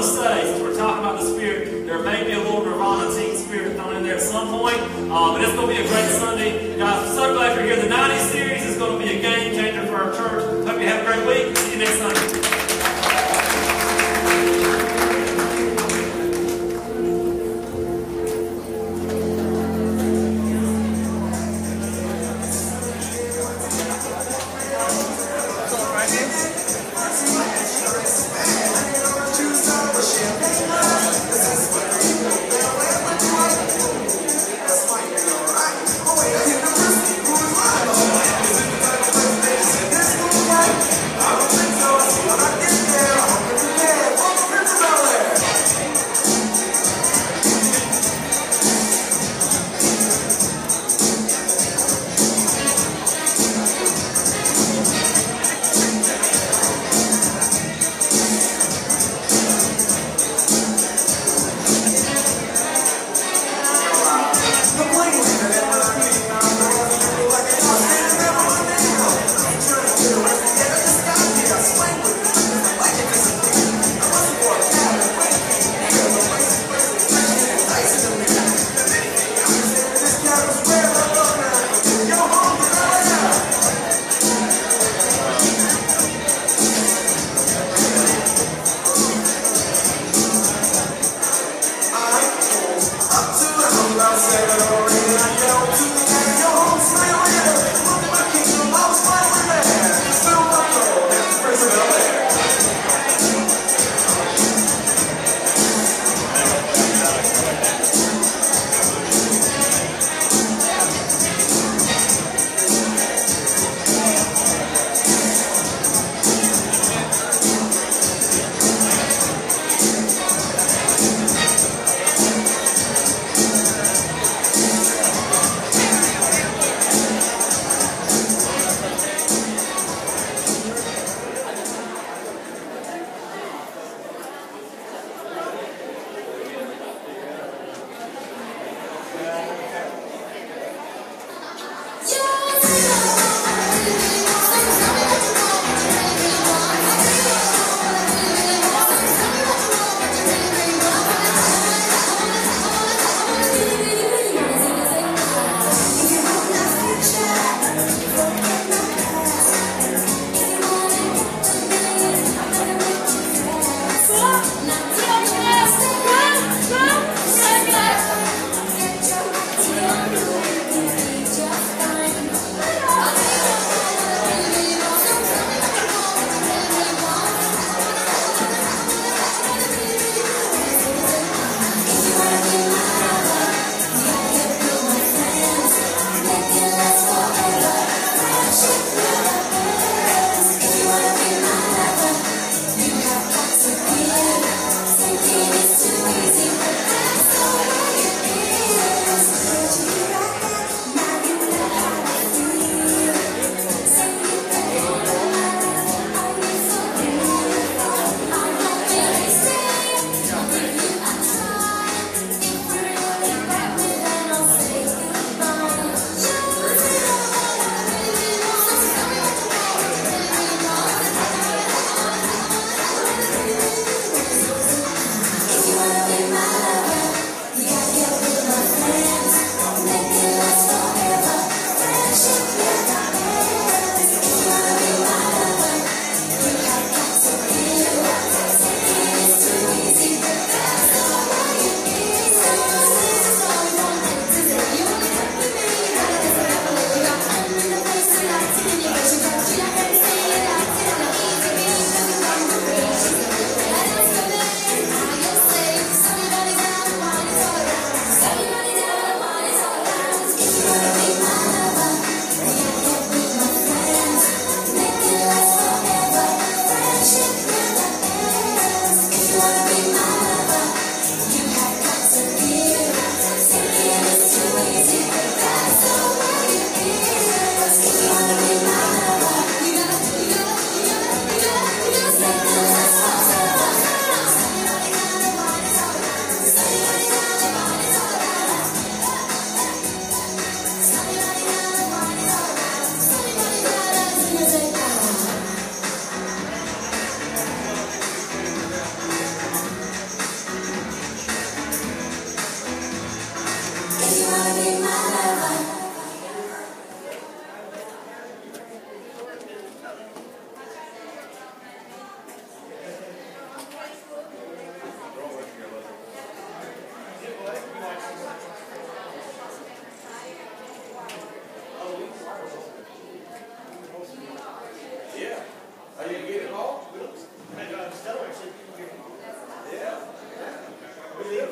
to say, since we're talking about the Spirit, there may be a little Nirvana Teen Spirit thrown in there at some point, uh, but it's going to be a great Sunday. Guys, I'm so glad you're here. The nineties series is going to be a game changer for our church. Hope you have a great week. See you next Sunday.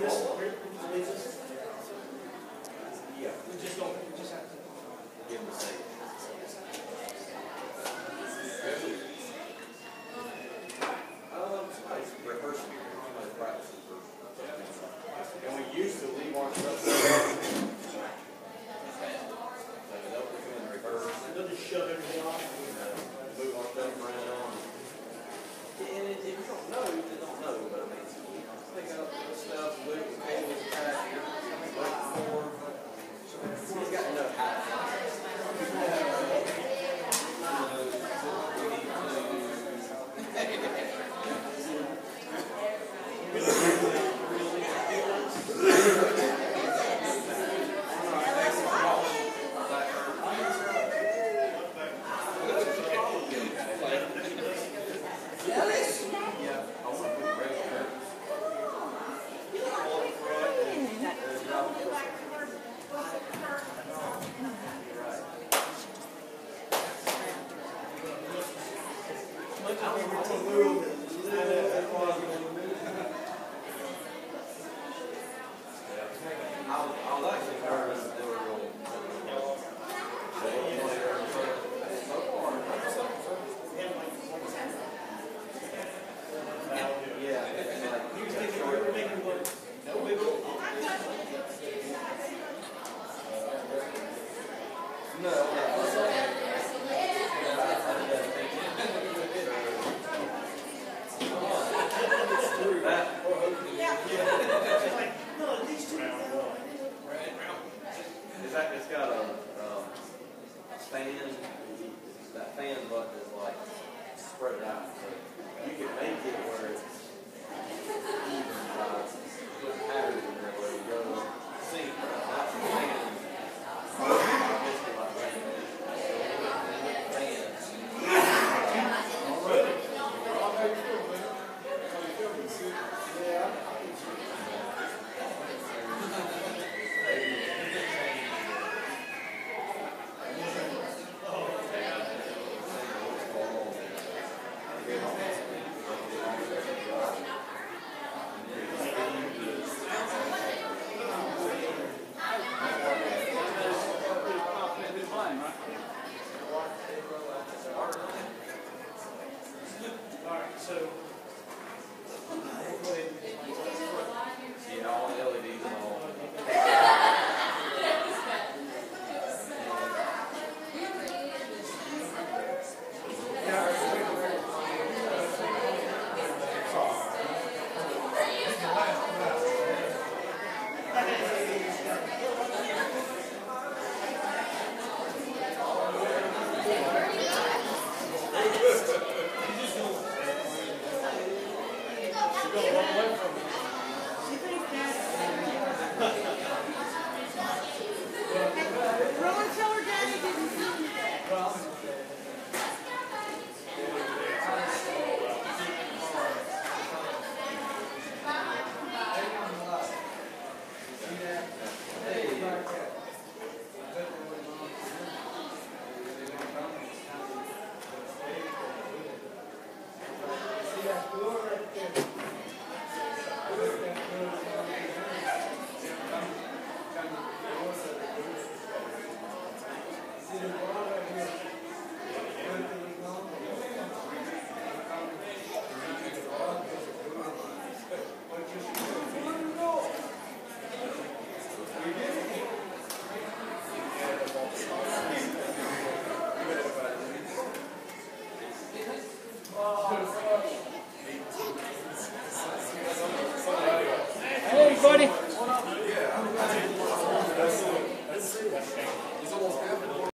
Hey, buddy.